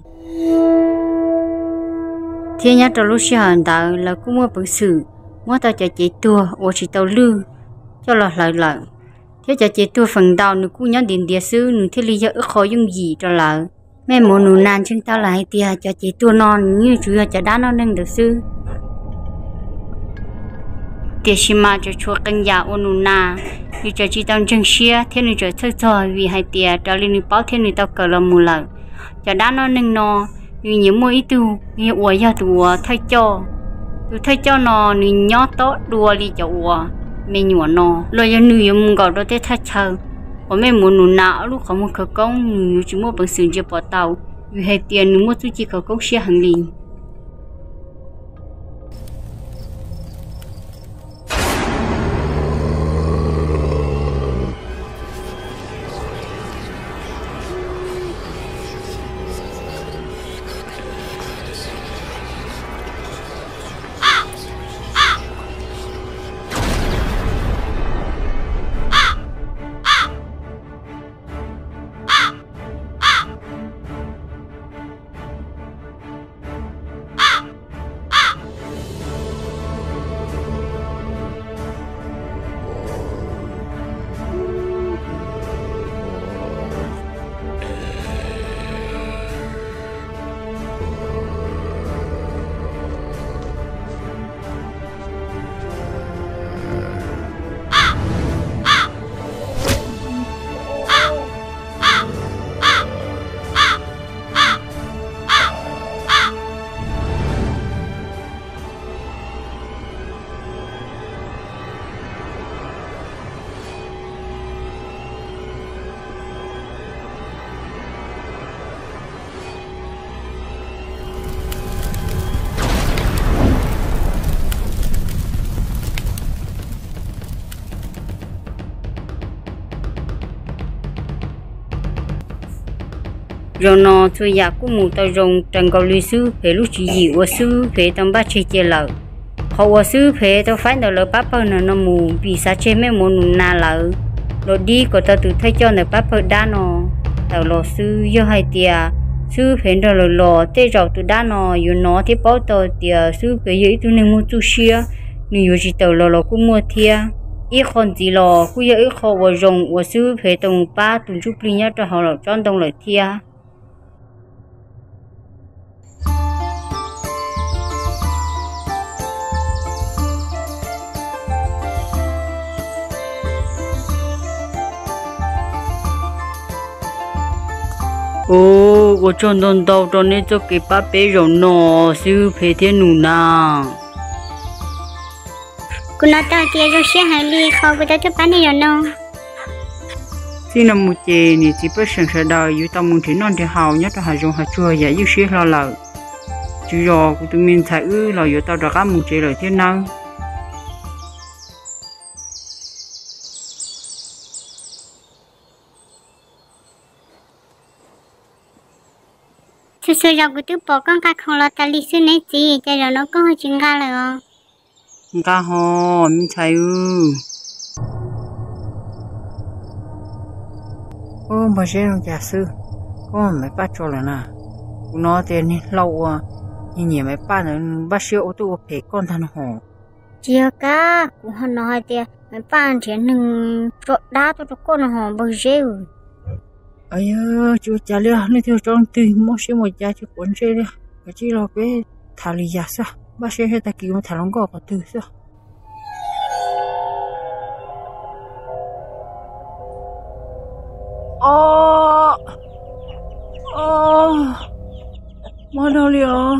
Thế nhá trong lúc xưa đó là cũng mua bữa sự mua tao cho chị tua ô chỉ tao lư cho là lại lại thế cho chị tua phần đầu nữa cũng nhớ đến địa sư nữa thế lý do ước khó dùng gì cho là mẹ muốn nụ nàn chúng tao lại tia cho chị tua non như chủ yếu cho đá nó nên được sư tiệt xí mà cho chua canh già ô nụ nà như cho chị tao chân xia thế nữa cho thơ thơ vì hai tia cho lên nữa báo thế nữa tao cờ làm mù lại cho đá nó nên nó như những mỗi ít tu như ủa ya tu thay cho tu thay cho nó như nhót tốt đua đi cho ủa mình nhủa nó rồi giờ nữ em gọi đó để thay chờ ở mấy muốn nụ nạo lúc không muốn khởi công nữ chỉ mua bằng sừng cho bỏ tàu vì hay tiền nữ mua tu chỉ khởi công xe hàng liền. Rồi nó thôi giả cũng muốn tao rong trần cầu lý sư về lúc chỉ gì của sư về tao bắt chơi chơi lợ họ của sư về tao phải đầu lợ bắp bao nó mù vì sao chơi mấy món nà lợ rồi đi của tao tự thấy cho nó bắp bao đá nó tao lọ sư do hai tia sư về đầu lợ lọ tê rau từ đá nó yêu nó thì bao tao tia sư về dưới tụi nên mua tu xia nếu chỉ tao lọ lọ cũng mua thia ít con gì lọ cũng giờ ít họ của rong của sư về tao ba tụi chút linh nhá cho họ lọ chọn tao lợi thia. Ồ,我真的到这里就给爸爸人呢，是陪天努呢。 cô nói tao tia rồi xe hai ly khó với tao cho bán này rồi nó xin là một chế này chỉ biết sản xuất đời yêu tao muốn thấy non thì hào nhất là hai dùng hai chua giải yêu xí lo lợ chứ rồi của tụi mình thấy ư là yêu tao đã có một chế lời thiên năng Sư sư ra của tôi bỏ con cá không lo ta lý sư này gì cho rồi nó có hơi chừng ga rồi không? Ga hồ mình thấy ư ô mà sẽ không giả sư có mấy ba chỗ là nè nó tiền lâu à nhìn nhiều mấy ba nữa ba siêu ô tô phải con thằng hồ chưa cả cũng hơn nói tiền mấy ba anh chỉ nâng chỗ đá tôi con hồ bơi rêu ấy chú cha lia nên theo trong tiền mua xe một cha chú cuốn xe đi cái chỉ là cái thà lì giả sao ba xe hết ta kêu mà thà lông gò có từ sao ô ô mà đâu liệu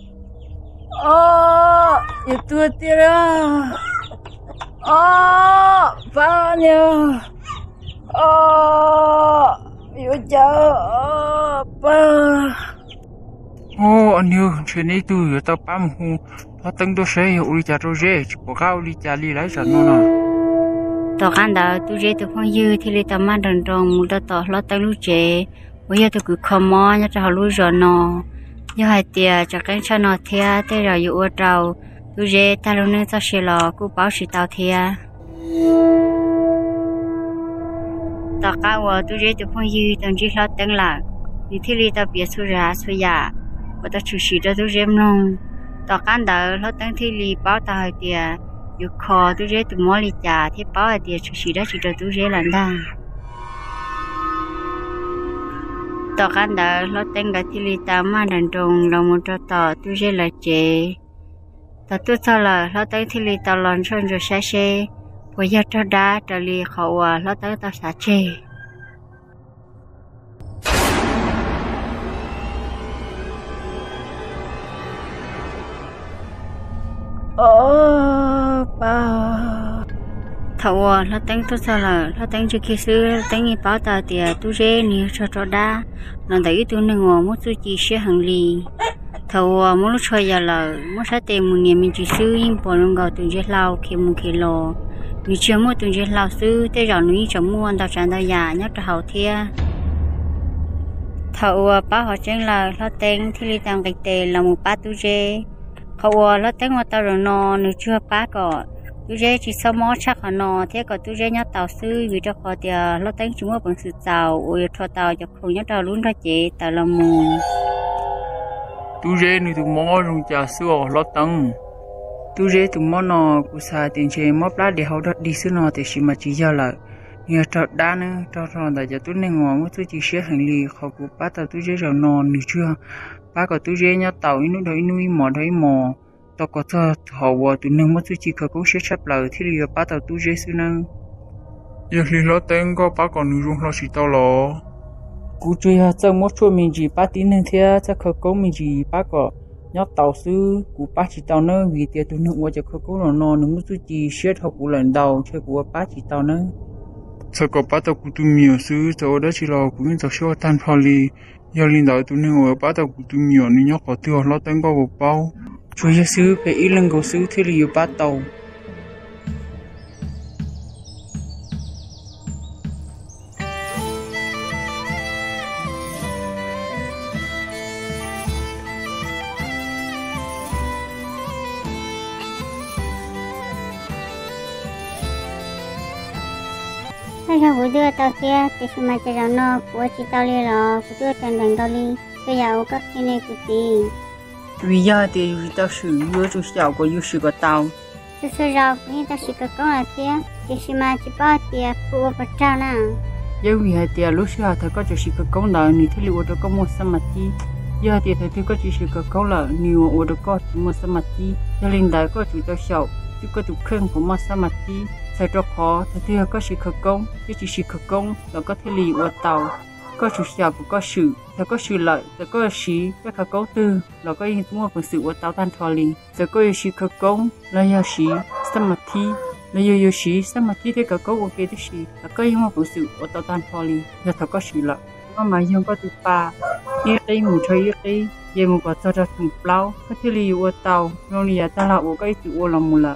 ô ये तू तेरा ô bao nhiêu ô yêu cháu ba ô anh yêu chuyện này tôi yêu tao ba mùng hồ tao từng tôi sẽ yêu đi cha tôi dễ chỉ có cao đi cha đi lấy sao nó tao can đó tôi dễ tôi phong dư thì lấy tao mang đòn tròn một đợt tao lo tao lúc chế bây giờ tôi cứ không mò nhá tao lúc rồi nó giờ hai tia cho cái cho nó thea thế rồi yêu trâu tôi dễ tao lúc nữa tao sẽ lo cứ bảo sự tao thea tao cao và tôi dễ tôi phong dư tao chỉ lo tiếng là vì thế lấy tao biết số ra số giả và tao chủ sự cho tôi dễ nông tao can đó lo tiếng thì lấy bảo tao hai tia yêu khó tôi dễ tôi mua lấy trả thì bảo hai tia chủ sự đó chỉ cho tôi dễ làm đó tao can đó lo tiếng cái thì lấy tao mà đàn trùng là một trò tao tôi dễ là chế tao tôi sao là lo tiếng thì lấy tao làm xong rồi sẽ xe bây giờ cho đá cho li khẩu à lo tới tao xả chê ô ba thầu à lo tính tôi sao là lo tính chưa khi xưa tính như bảo tao thì tôi dễ nhiều cho cho đá lần đấy tôi nên ngồi muốn tôi chỉ sẽ hàng lì thầu à muốn lúc chơi giờ là muốn sát tiền một niệm mình chỉ xưa nhưng bỏ nó gọi tôi dễ lao khi một khi lo vì chưa mua từng chuyện lao sư tới rồi núi chấm mua đào tràn đào già nhất là hậu thia thầu ba họ chính là lo tên thì li tăng cái tề là một ba tu dê hậu lo tên mà tao rồi nó nếu chưa ba có tu dê chỉ sau mó chắc họ nó thế có tu dê nhất tàu sư vì cho họ thì lo tên chúng mua bằng sự tàu ôi cho tàu cho không nhất tàu luôn ra chế tàu là mù tu dê này tụi mó dùng trà sữa lo tăng tu dễ tụi món nọ của xa tiền chế móp lá để hậu đất đi xứ nọ thì chỉ mà chỉ giờ là nhờ trọ đá nữa trọ tròn tại giờ tôi nên ngồi mới tôi chỉ xé hành lý họ của ba tàu tu dễ rồi nọ nữa chưa ba có tu dễ nhớ tàu inú đấy nuôi mò đấy mò tao có thơ họ vào tụi nên mới tôi chỉ có cũng xé chấp lời thì bây giờ ba tàu tu dễ xứ năng giờ thì lo tên có ba còn nuôi rong lo chỉ tao lo cú chơi ha trong mỗi chỗ mình chỉ ba tiếng nên thế chắc có cũng mình chỉ ba có nhớ tàu sư của ba chỉ tàu nữa vì tiền tụi nước ngoài cho khâu cố nó nó nó mới chỉ xét học của lần đầu chơi của ba chỉ tàu nữa sao có ba tàu của tụi miêu sư tàu đó chỉ là của những tàu siêu tan phá li giờ linh đạo tụi nước ngoài ba tàu của tụi miêu nên nhớ có tiêu lo tên có một bao chơi sư phải ít lần cầu sư thì là ba tàu bây giờ buổi trưa tao kia thì xem mà cho nó của chị tao đi rồi buổi trưa trần đằng tao đi bây giờ các cái này của chị vì giờ thì tao sử dụng chút xíu của yêu sử của tao sự sự rồi cũng tao chỉ có câu là kia thì xem mà chỉ bao tiền của vật trao nè giờ vì hai tiền lúc xưa thầy có chỉ có câu là nếu thì liệu được có một sản phẩm gì giờ thì thầy có chỉ có câu là nếu được có một sản phẩm gì giờ linh đại có chủ tao xấu chứ có chủ khen của một sản phẩm gì sai cho khó thì thì có sự khởi công cái chỉ sự khởi công là có thể lì ở tàu có chủ xào của có sự thì có sự lợi thì có sĩ cái khởi công tư là có những mua phần sự ở tàu tan thò lì thì có sự khởi công là do sĩ samadhi lấy yêu yêu xí sao mà chỉ thấy cái câu ok thế xí là cái không có sự ở tao tan thôi đi giờ thằng có xí là nó mà không có từ ba như cái mù chơi như cái giờ một cái cho ra thùng plau cái thứ gì ở tàu rồi thì ta là ở cái sự ở lòng một là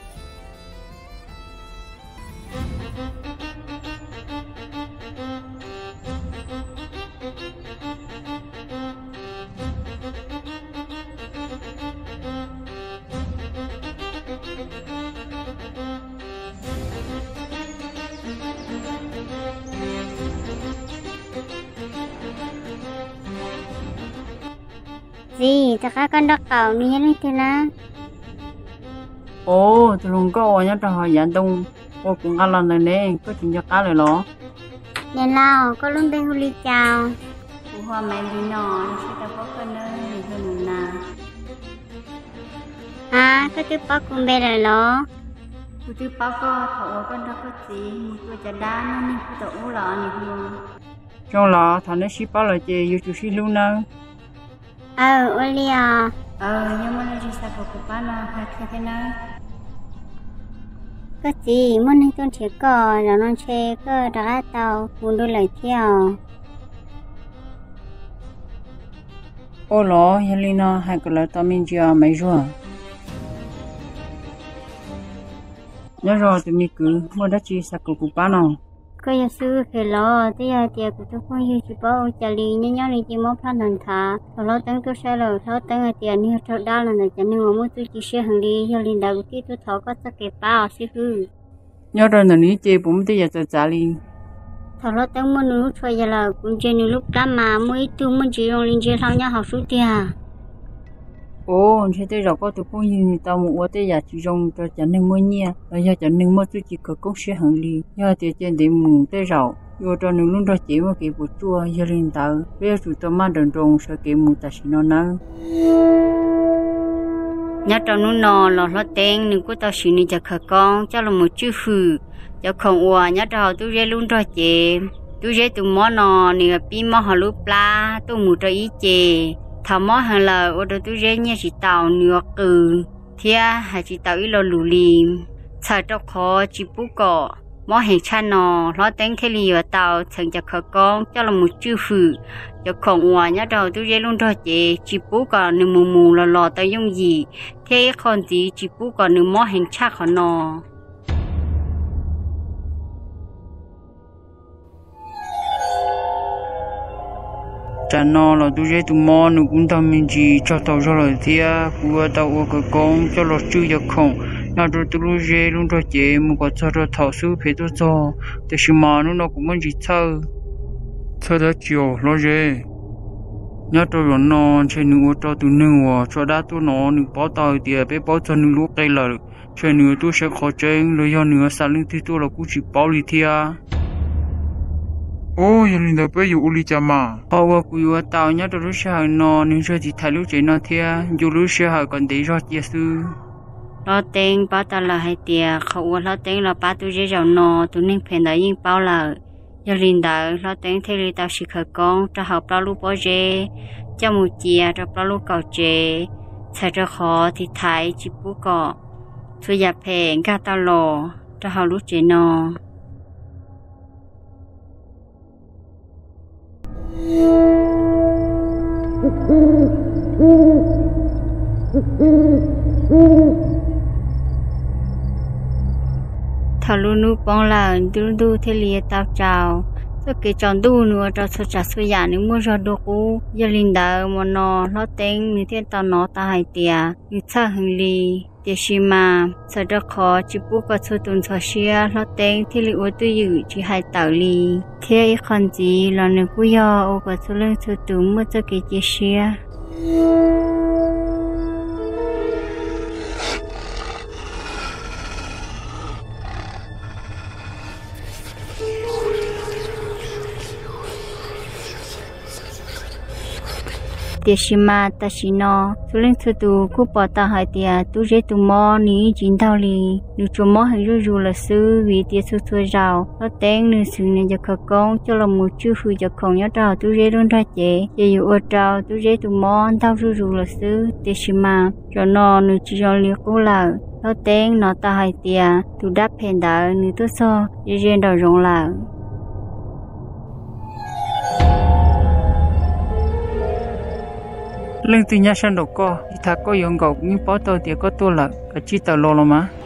gì ta khá con đọc cầu ni lên thế nào ồ từ lúc có ở nhà trò hỏi nhận đông ô cũng ăn lần này nè có chuyện cho cá rồi đó nên lao có luôn bên huli chào phù hoa mẹ đi nọ sẽ ta có con ơi thì hơn nào à có thứ bác cùng bên rồi đó tôi thứ bác có thầu con đó có gì tôiจะได้นั่นนี่ตัวอู้หล่อนี่คือ trong lọ thằng nó ship bao là chị yêu chú ship luôn nè ờ uli à ờ nhưng mà nó chỉ sao có cái nó hay thế thế nào có gì muốn nên con chỉ có rồi non chơi có đã tàu muốn đôi lại theo ô lọ Helena hay cái là tao mình chưa mấy rồi nhớ rồi tụi mình cứ mua đất chi sao có cục nào có giờ xưa khi lo tới giờ tiệc của tôi không yêu chỉ bảo trả lý nhớ nhớ đi chỉ mốt phát lần thà rồi lo tới tôi sẽ rồi tháo tới tiền như tháo đa lần này cho nên mà muốn tôi chỉ sẽ hàng đi cho linh đạo cái tôi tháo có tất cả bao xí hư nhớ rồi là ní chơi bụng tới giờ tôi trả lý tháo lo tới muốn lúc thôi giờ là cũng chơi lúc lắm mà mới tôi muốn chỉ用linh chơi thằng nhớ học số tiền ồ thế tới rồi có tụi con như tao mua tới giờ chỉ dùng cho cho nên mua nhia rồi giờ cho nên mua tôi chỉ có công sẽ hàng đi giờ thì trên để mua tới rồi vô cho nên luôn đó chỉ một cái bột chua giờ lên tao bây giờ tụi tao mang đường trồng sẽ cái mua ta xin nó nè nhớ trong nó nọ lọt lót tên nếu có tao xin đi cho khờ con cho là một chữ hừ cho không ua nhớ trong tôi dễ luôn đó chị tôi dễ tụi món nọ nếu pi món họ lúc la tôi mua cho ý chị thảo mỏ hàng là ở đó tôi dễ nhớ chỉ tàu nửa cừ thia hay chỉ tàu ít lo lù lìm chờ cho khó chỉ bút cỏ mỏ hàng chăn nọ lo đánh thế li ở tàu thường cho khó con cho là một chữ phử cho không ngoài nhớ đầu tôi dễ luôn đó chị chỉ bút cỏ nửa mù mù là lò tay dùng gì thế còn gì chỉ bút cỏ nửa mỏ hàng chắc khó nọ cha nó là tôi dễ tụi mò nó cũng tao mình chỉ cho tao cho lời thia của tao ở cái con cho nó chưa được không nào rồi tôi lúc dễ luôn rồi chị một cái cho rồi thảo sư phải tôi choแต่是mà nó nó cũng muốn chỉ chơi chơi đã chiều lo dễ nhớ tôi rồi nó chơi nữa cho tụi nữa cho đã tôi nó nữa bảo tao thì bé bảo cho nữa lúc đây là chơi nữa tôi sẽ khó chơi rồi do nữa sáng lên thì tôi là cũng chỉ bảo đi thia ô giờ linh đã bây giờ uli chả mà họ vừa cùi vừa tàu nhớ tôi lúc sau nó nên rồi thì thay lúc chơi nó thia dù lúc sau còn để cho chia sư lo tên bao ta là hai tiệt khẩu lo tên là ba tôi dễ giàu nọ tôi nên phải nói những bao là giờ linh đã lo tên thế li tao chỉ khởi con cho học bao lúc bao dễ cho một chia cho bao lúc cầu dễ sai cho khó thì thái chỉ bút cọ tôi giờ phải gạt tao lò cho học lúc dễ nọ thảo lu nu bong là du du thế li tao chào tôi kể chọn du nữa cho số trả số giả nếu mua cho đồ cũ giờ linh đã mà nó nó tên như thế tao nó ta hay tiệt như cha hình li tiệt xí mà sợ đó khó chỉ bút có số tuần số xia nó tên thế li ô tôi dự chỉ hay tạo li thế còn gì là nếu cứ do ô có số lượng số tuần mua cho cái chia xia tiệt xí mà ta xí nó số lên số tu cú bỏ ta hai tiệt tu dễ tu mò ní chín thao lì nếu cho mò hay rú rú là sư vì tiệt số số rào nó tên nếu sự nên cho khởi công cho là một chú phu cho không nhớ trào tu dễ luôn ra chế chế dụ ở trào tu dễ tu mò thao rú rú là sư tiệt xí mà cho nó nếu chỉ cho liệt cú là nó tên nó ta hai tiệt tu đáp hẹn đạo nếu tu so dễ dễ đào rộng là lưng từ nhà sang đầu co thì thà có dùng gạo nhưng bỏ tàu thì có tua là cái chi tàu lo lo mà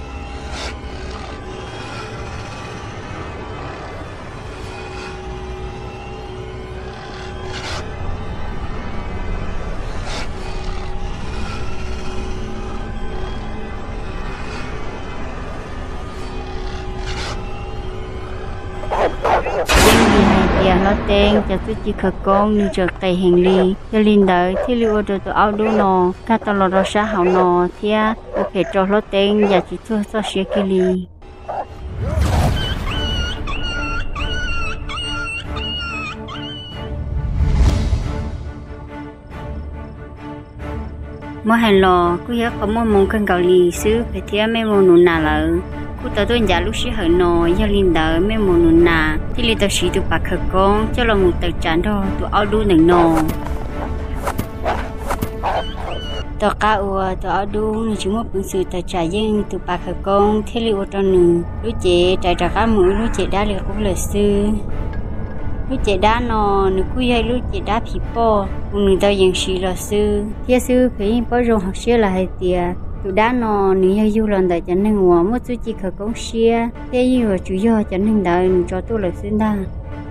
nó tên cho tôi chỉ khởi công như trượt tay hành lý cho linh đợi thì liệu được tôi áo đu nọ cả tàu lò xa hảo nọ thì có thể cho nó tên và chỉ thua cho xe kia đi mỗi hành lò cứ nhớ có một món canh gạo lì xứ phải theo mấy món nụ nà lợ cú tao tôi giả lúc xí hơi nọ do linh đỡ mấy món nụ nà thì linh tao xí tụ bạc khởi con cho là một tờ chán thôi tụ áo đu nè nọ tao cá ua tao áo đu nên chúng một bữa sự tao trả dân tụ bạc khởi con thì linh ua trong nụ lúc chế trái trả cá mũi lúc chế đá liền cũng là sư lúc chế đá nọ nụ cú hay lúc chế đá phì po nụ tao dân xí là sư thiết sư phải bao giờ học xí là hay tiệt tụi đá nó nếu như lần đại cho nên ngồi mất chút chỉ khởi công xia thế như chủ yếu cho nên đại cho tôi là xin đa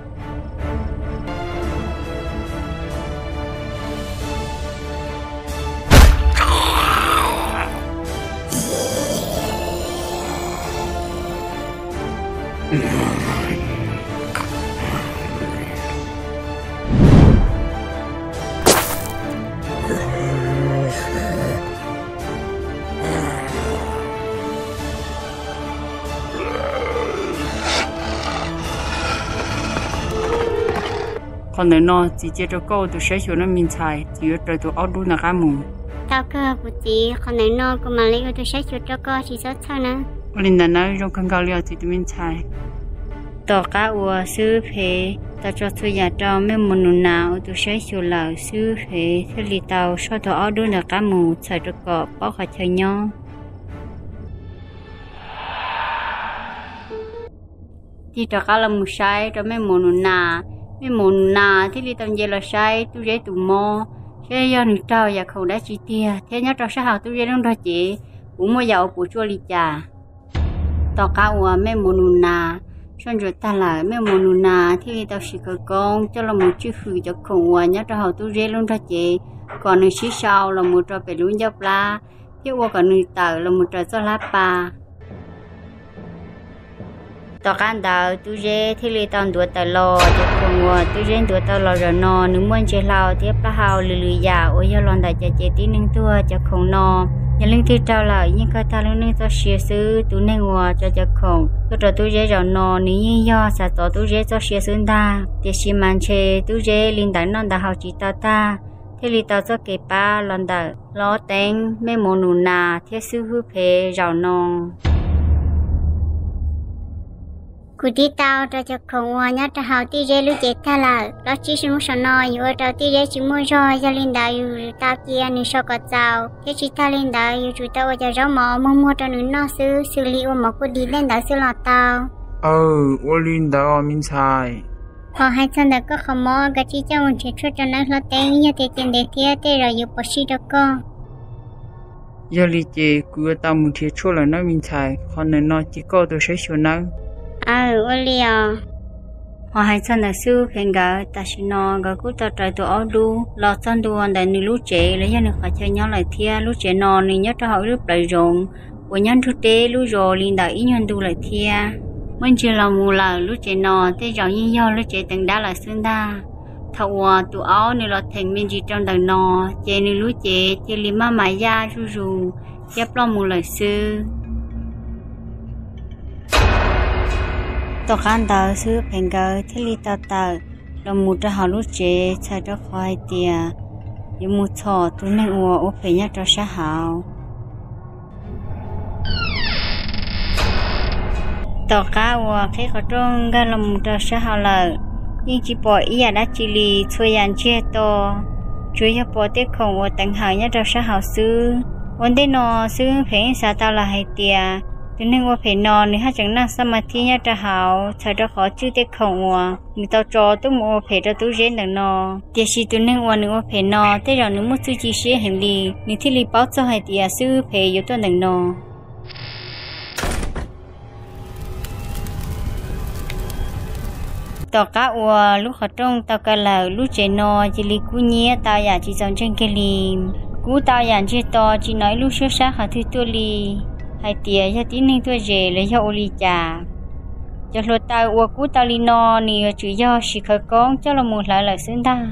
còn nếu nó chỉ chơi cho câu từ sáng xuống nó mình xài chỉ ở trời tụ áo đu là cá mù tao cơ của chị còn nếu nó cũng mà lấy tôi sẽ cho cho cô chỉ rất thôi nè linh đàn nói trong khăn cao liao thì tụi mình xài tao cá ua sư phê tao cho tôi nhà cho mấy món nụ nào tôi sẽ cho là sư phê thế li tao sau đó áo đu là cá mù xài cho cô bao khỏi chơi nhau thì cho cá là một sai cho mấy món nụ nào mấy món nà thì li tâm giờ là sai tôi dễ tụ mò cái do người trao và khẩu đã chi tia thế nhớ trao sao hào tôi dễ đông đó chị cũng mua dầu của chua li trà tao cá ua mấy món nà xong rồi ta lại mấy món nà thì li tao xịt cơ con cho là một chiếc khử cho khổng ua nhớ trao hào tôi dễ đông đó chị còn người xí sau là một trò bể lún dốc la chứ ua còn người tờ là một trò cho lá pa tao can đào tôi dễ thì li tao đuổi tao lo thì không ngờ tôi dễ đuổi tao lo rồi nó nếu muốn chơi lao thì bắt hào lười lười già ôi giờ lon đại chơi chơi tí nâng tua cho không nó nhà linh thì trao lại nhưng cái ta linh tao xia sư tôi nên ngờ cho cho không tôi cho tôi dễ rồi nó nếu như do sao tao tôi dễ cho xia sư ta thì xí man chơi tôi dễ linh đại non đã hào chỉ tao ta thì li tao cho kẹp ba lon đại lo tên mấy món nụ nà thiết sư hư phê rào non cụ tí tao cho cho không hoa nhá cho hào tí dễ lưu chết ta là đó chỉ xin một số nói như ở đó tí dễ chỉ mua rồi cho linh đạo yêu tao kia nên sao có tao thế chỉ ta linh đạo yêu chủ tao cho rõ mỏ mua mua cho nữ nó xử xử lý ôm một cô đi lên đạo xử lọt tao ừ ô linh đạo mình xài họ hai chân đã có không mỏ cái chỉ cho một chuyện cho cho nó lo tên như thế tiền để thế thế rồi yêu bớt xí đó con giờ li chị cứ tao muốn thiệt cho là nó mình xài còn nếu nó chỉ có tôi sẽ xuống nó à ô liao họ hay chân là sư phèn gà ta xin nó gà cút ta trái tụi áo đu lọt chân đu anh đại nữ lú trẻ lấy cho nữ khỏi chơi nhau lại thia lú trẻ nọ nữ nhớ cho họ rước lại rồng của nhân thu tế lú rồ linh đại ý nhân đu lại thia mình chưa làm mù là lú trẻ nọ thế giàu như nhau lú trẻ từng đã là xương đa thầu tụi áo nữ lọt thành mình chỉ trong đời nọ trẻ nữ lú trẻ chơi lima mãi da ru ru chép lo mù lại sư tao can tao sư phèn gà thế li tao tao là một trò hào lúc chế sai cho khoai tiề yêu một thọ tụi nên ua ua phải nhát cho xã hào tao cá ua khi có trong cái lòng cho xã hào là nhưng chỉ bỏ ý đã chỉ lì thuê ăn chia to chủ yếu bỏ tết không ua tặng hàng nhát cho xã hào xứ vấn đề nó xứ phải sao tao là hay tiệt tụi nên ua phải nọ nếu hai chẳng năng sao mà thi nhát cho hào thời đó khó chịu tết không ua người tao cho tôi mua phải cho tôi dễ được nọ tiệt si tụi nên ua nếu phải nọ thế rồi nếu muốn suy chỉ xí hành đi nếu thi lì báo cho hay tiệt xứ phải yếu tôi được nọ tao cá ua lúc họ trong tao cá là lúc chơi nọ chỉ lì cú nhía tao ya chỉ dọn trên cái lì cú tao ya chỉ to chỉ nói lúc sớm sáng họ thứ tôi lì hai tia cho tí nên tôi về lấy cho oli trà cho lột tao ua cú tao lì nọ nè chủ do chỉ khởi con cho là một lại là xứng ta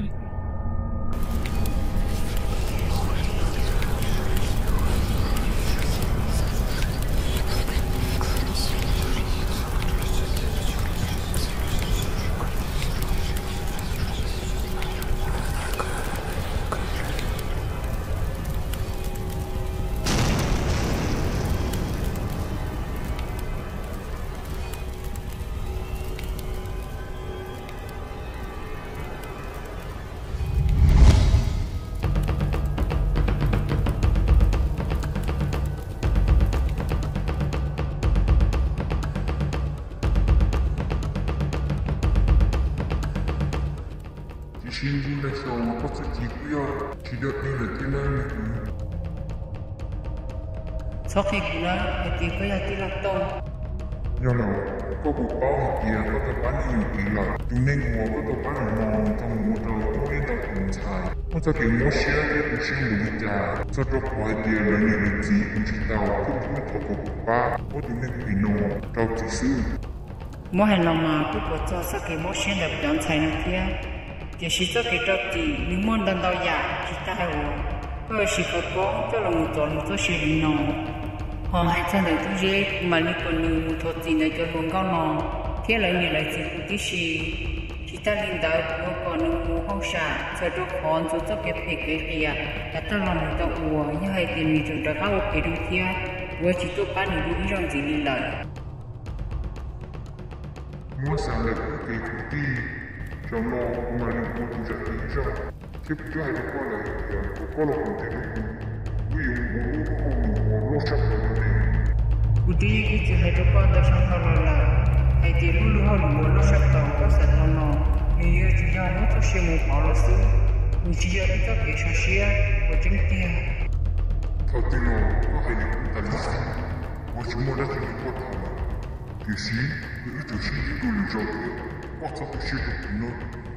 신분에서 버스 기구야 기력이 느끼는 sau khi cú lá thì tiền có giá tiền là to do nào có bộ bao kia có tập bán nhiều kỳ là chúng nên mua có tập bán ở mòn trong mua đầu cũng nên tập cùng xài có cho cái mua xe cái cũng xin một trà cho cho khỏi tiền là nhiều là gì cũng chỉ tàu cũng không có bộ ba có chúng nên bị nổ tàu chỉ sư mỗi hành lòng mà cứ có cho sau khi mua xe đẹp chọn xài nó kia thì chỉ cho cái trâu thì nếu muốn đàn đào giả chỉ ta hay uống rồi chỉ có có cho là một tuần một số sự bình nọ họ hay cho nên tôi dễ mà nếu còn nhiều một số gì này cho luôn cao nọ thế lại nhiều lại chỉ một tí gì chỉ ta linh đạo của còn nhiều không xả cho cho khó cho cho cái phải cái kia là ta làm một tàu uống như hay tiền mình chọn đã cao cái đầu kia với chỉ tôi bán được những trong gì linh lợi mua sản phẩm cái cái tí cho nó mà những cô chủ trả tiền cho tiếp cho hai đứa con này có là còn tiền đâu ví dụ bố không mua lót sắp vào đây cụ tí cái chuyện hai đứa con đã xong rồi là hai tiền luôn luôn họ mua lót sắp vào các sản phẩm nó như chủ nhà nó cho xe một họ là xứ mình chỉ cho ít các cái sản xe và chứng tiền thầu tiền nó có hai những tận mắt và chúng mua đã thành con thầu thì xí cứ từ xí những đồ lừa dối hoặc sao tôi chưa được nữa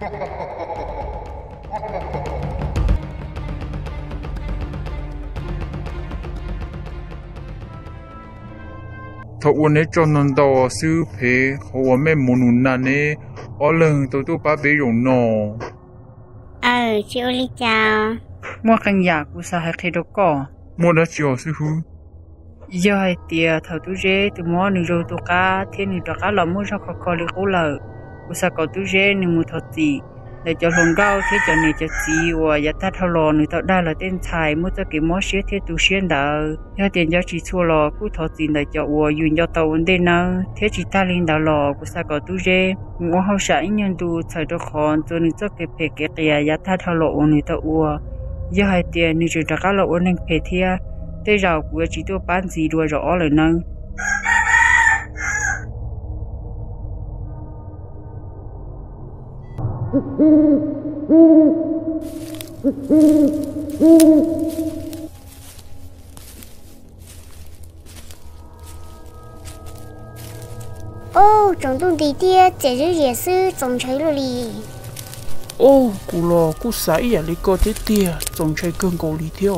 thọ uốn ấy cho nên tao sư phê họ uốn mấy món năn ấy ở lần tôi tôi bắt bé dùng nọ ờ chị Oli chào mua khăn giả của sao hay khi đó có mua đã chiều sư hú giờ hai tia thầu tu dễ từ mua nửa rồi tu cá thế nửa đó cá là mua cho khó khó để cố lợ của sao có tu dễ nửa mua thật gì để cho hồn cao thế cho nửa cho gì và giá thắt thao lò nửa thọ đa là tên xài mua cho cái món xế thế tu xuyên đỡ giờ tiền cho chỉ xua lò cú thật gì để cho và dùng cho tàu vấn đề nào thế chỉ ta lên đảo lò của sao có tu dễ mua hậu sản nhân tu xài cho khó cho nửa cho cái bể cái kia giá thắt thao lò nửa thọ và giờ hai tia nửa rồi cá lò nên bể thia thế rồi của chỉ tôi bán gì đuôi rõ rồi nè ô trồng tung tí tia trẻ rữ rỉa sư trồng cháy rồi lì ô cụ lò cụ sải à lấy co thế tia trồng trái cơn cầu lì theo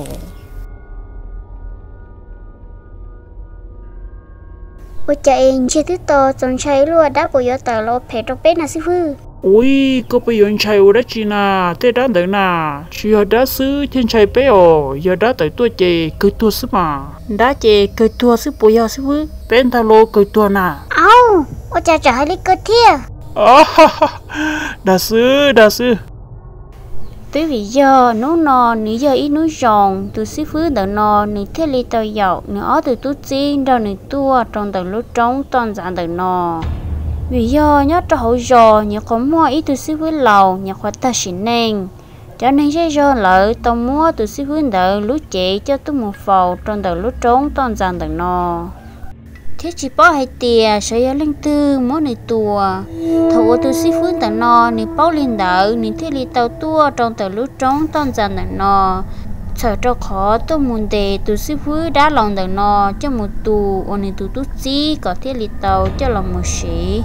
ôi chạy chơi thứ to trồng cháy luôn đã của yo tờ lo phải trong bếp là sư hư ôi có bây giờ chạy ở đó chị na thế đã tới na chị ở đó xứ thiên chạy bé ồ giờ đã tới tôi chơi cười tua xứ mà đã chơi cười tua xứ bùi giờ xứ vứ bên thà lô cười tua na áo ôi cha trả hai lít cơ thia à đã xứ đã xứ tới vì giờ nấu nò nửa giờ ít núi rồng từ xí phứ đợt nò nửa thiết lý tàu dạo nửa ó từ tút chi đâu nửa tua trong tàu lúa trống toàn dạng đợt nò vì giờ nhớ cho hậu rò nhớ có mua ít từ xí phứ lầu nhớ khoa ta xin nên cho nên sẽ do lợi tàu mua từ xí phứ đợt lúa chị cho tôi một phầu trong tàu lúa trống toàn dạng đợt nò thế chỉ bỏ hai tia sẽ có linh tư mỗi ngày tua thầu từ xí phứ tận nò nị bao linh đỡ nị thiết lý tàu tua trong tàu lúa trống toàn dàn tận nò sợ cho khó tôi muốn để từ xí phứ đá lòng tận nò cho một tù ôn nị tù tút gì có thiết lý tàu cho lòng một sĩ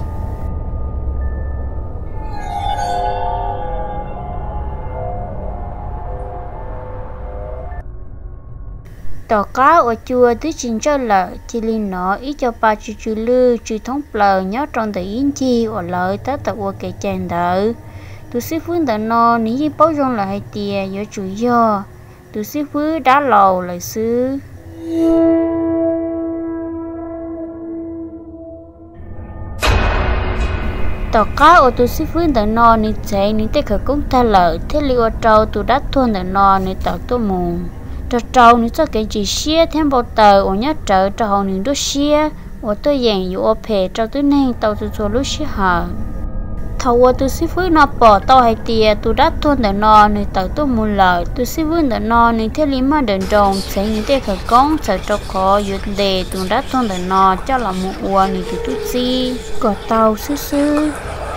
tỏ cá ở chùa tới chính cho lợi chỉ linh nó ít cho ba chú chú lư chú thống bờ nhớ trong đời yên chi ở lợi tới tập ở cái chèn đỡ tu sĩ phương đỡ nó ní bao rong lại hai tia do chủ do tu sĩ phương đá lầu lại xứ tỏ cá ở tu sĩ phương đỡ nó ní chạy ní tới khởi công ta lợi thế liệu ở trâu tu đá thôn đỡ nó ní tỏ tô mù cho trâu ní cho cái gì xia thêm bao tờ ở nhớ trở cho họ ní đôi xia ở tôi dành dụ ở phe cho tôi nên tàu từ số lúc xia hở thầu ở tôi xí phứ nó bỏ tàu hay tia tôi đắt thôn để nó ní tàu tôi muốn lợi tôi xí phứ để nó ní theo lý mà đền trồng sẽ ní theo khởi công sợ cho khó dụ đề tôi đắt thôn để nó cho là một uo ní tôi chút gì có tàu xứ xứ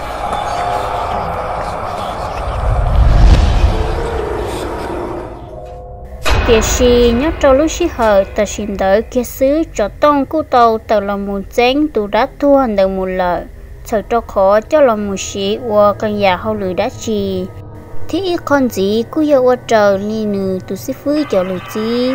phía xì nhớ trâu lúc xí hở ta xin đỡ kia xứ cho tông cú tàu tàu là một chén tụ đã thua được một lợi sợ cho khó cho là một xí và căn nhà hậu lưỡi đã trì thế ít con gì cú yêu ở trời li nư tụ xí phứ cho lưỡi chi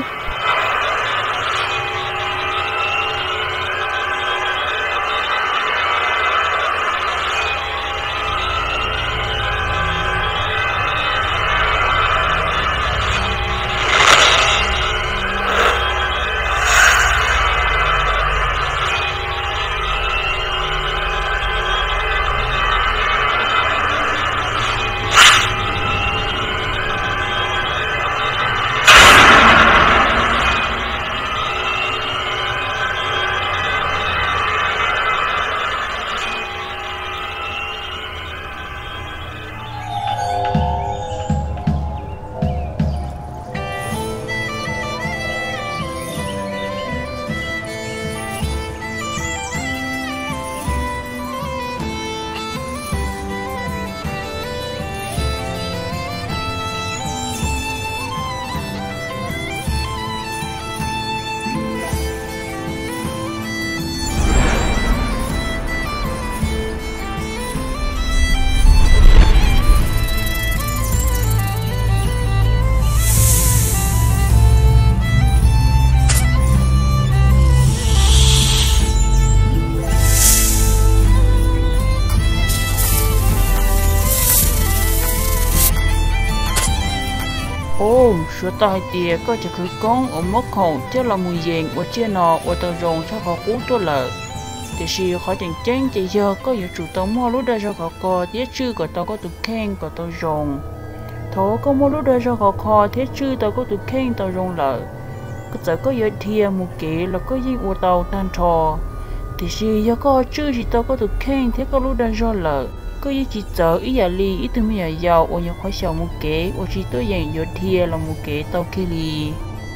ô số tai tia có chỉ khởi công ở mốc hồn chứ là mùi dền ở trên nọ ở tàu rồng cho họ cú tôi lợ thì xì khỏi chẳng chén thì giờ có nhiều chủ tàu mua lúc đây cho họ co thiết chư của tàu có tụ khen của tàu rồng thổ có mua lúc đây cho họ co thiết chư tàu có tụ khen tàu rồng lợ có giờ có nhiều thia một kỹ là có gì của tàu tan trò thì xì giờ có chư thì tàu có tụ khen thế có lúc đây cho lợ có gì chỉ chờ ý giả li ý từ mấy giả giàu ở nhà khoai sầu một kế ở chỉ tôi dành vô thia là một kế tàu kia li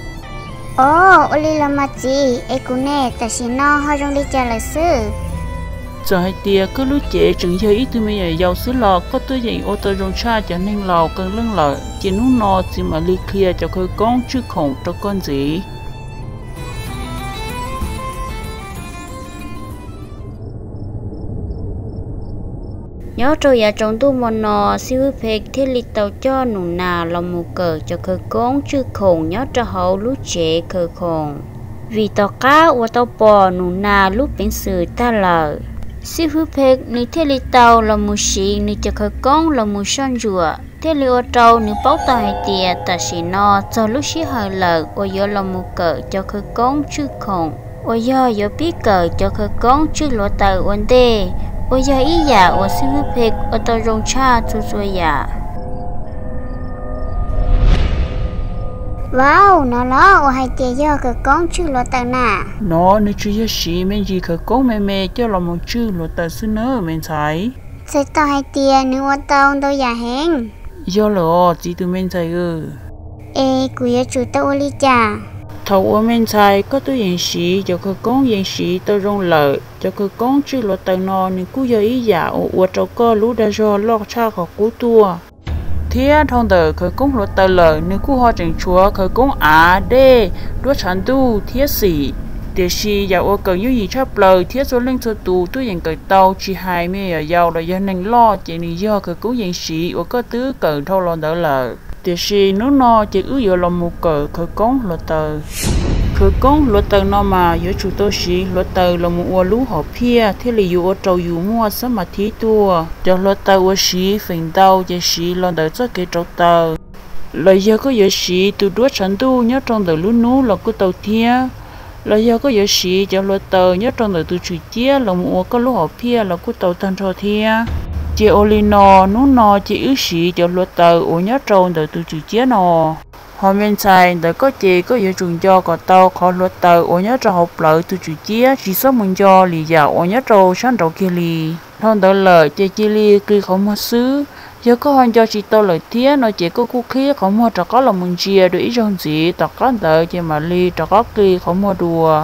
ồ ô li là mặt gì ai cũng nè ta xin nó hơi trong đi chơi là sư giờ hai tia cứ lúc trẻ chừng giờ ý từ mấy giả giàu xứ lò có tôi dành ô tô rong cha cho nên lò cần lưng lợ chỉ nút nọ chỉ mà li kia cho khơi con chứ không cho con gì nhớ rồi à trong tu mòn nọ siêu phê thiết lịch tàu cho nụ nà là một cờ cho khởi công chứ khổng nhớ cho hậu lúc trẻ khởi khổng vì tàu cá và tàu bò nụ nà lúc bên sự ta lờ siêu phê nữ thiết lịch tàu là một sĩ nữ cho khởi công là một son rùa thiết lịch ở trâu nữ bóc tàu hai tia ta sĩ nọ cho lúc sĩ hờ lờ và do là một cờ cho khởi công chứ khổng và do do biết cờ cho khởi công chứ lỗ tàu ổn đề ôi giờ ý giả ở siêu phê ở tàu rong cha chú chú giả wow nó lo ở hai tia do cái con chưa lo tận nà nó nếu chưa xí mình gì khởi công mẹ mẹ cho là một chữ lo tờ xứ nữa mình thấy sẽ tao hai tia nếu ở tao đâu giả hẹn do là chỉ tụi mình thấy ư ê cứ giờ chủ tao đi chả thầu ở mình thấy có tôi hiện sĩ cho khởi công hiện sĩ tôi rong lợi cho khởi công chữ lo tờ nó nên cứ giờ ý giả ở ở trong co lú đã do lo cha của cú tua thế thông tờ khởi công lo tờ lợi nên cứ họ chẳng chúa khởi công à đê đua sản tu thiết sĩ để xí giờ ở cần như gì chấp lời thiết số linh số tù tôi hiện cởi tàu chỉ hai mươi ở giàu là do nên lo chỉ nên do khởi công hiện sĩ ở có tứ cần thâu lo đỡ lợi để xí nó no chỉ ước giờ là một cờ khởi công lo tờ khởi công lo tờ nó mà giữa chủ tôi xí lo tờ là một ô lú họ pia thế là dù ở trâu dù mua sắm mà thí tua cho lo tờ ở xí phình tàu chỉ xí lo đỡ cho cái trâu tờ lời giờ có giờ xí từ đuôi sản tu nhớ trong đời lú nú là cái tàu thia lời giờ có giờ xí cho lo tờ nhớ trong đời từ chữ chia là một có lú họ pia là cái tàu tan trâu thia chị olino nú no chị ước xí cho lo tờ ở nhớ trong đời từ chữ chia nọ họ men sai đời có chị có giờ trường cho có tàu khó lo tờ ở nhớ trong học lợi từ chữ chia chỉ số mình cho lì dạo ở nhớ trong sáng đầu kia lì thôn đỡ lợi chị chi li cứ không mua xứ giờ có hoàn cho chị tôi lời thiết nó chỉ có cú khí không mua cho có là mình chia để ý trong gì tất có đợi chị mà li cho có kia không mua đùa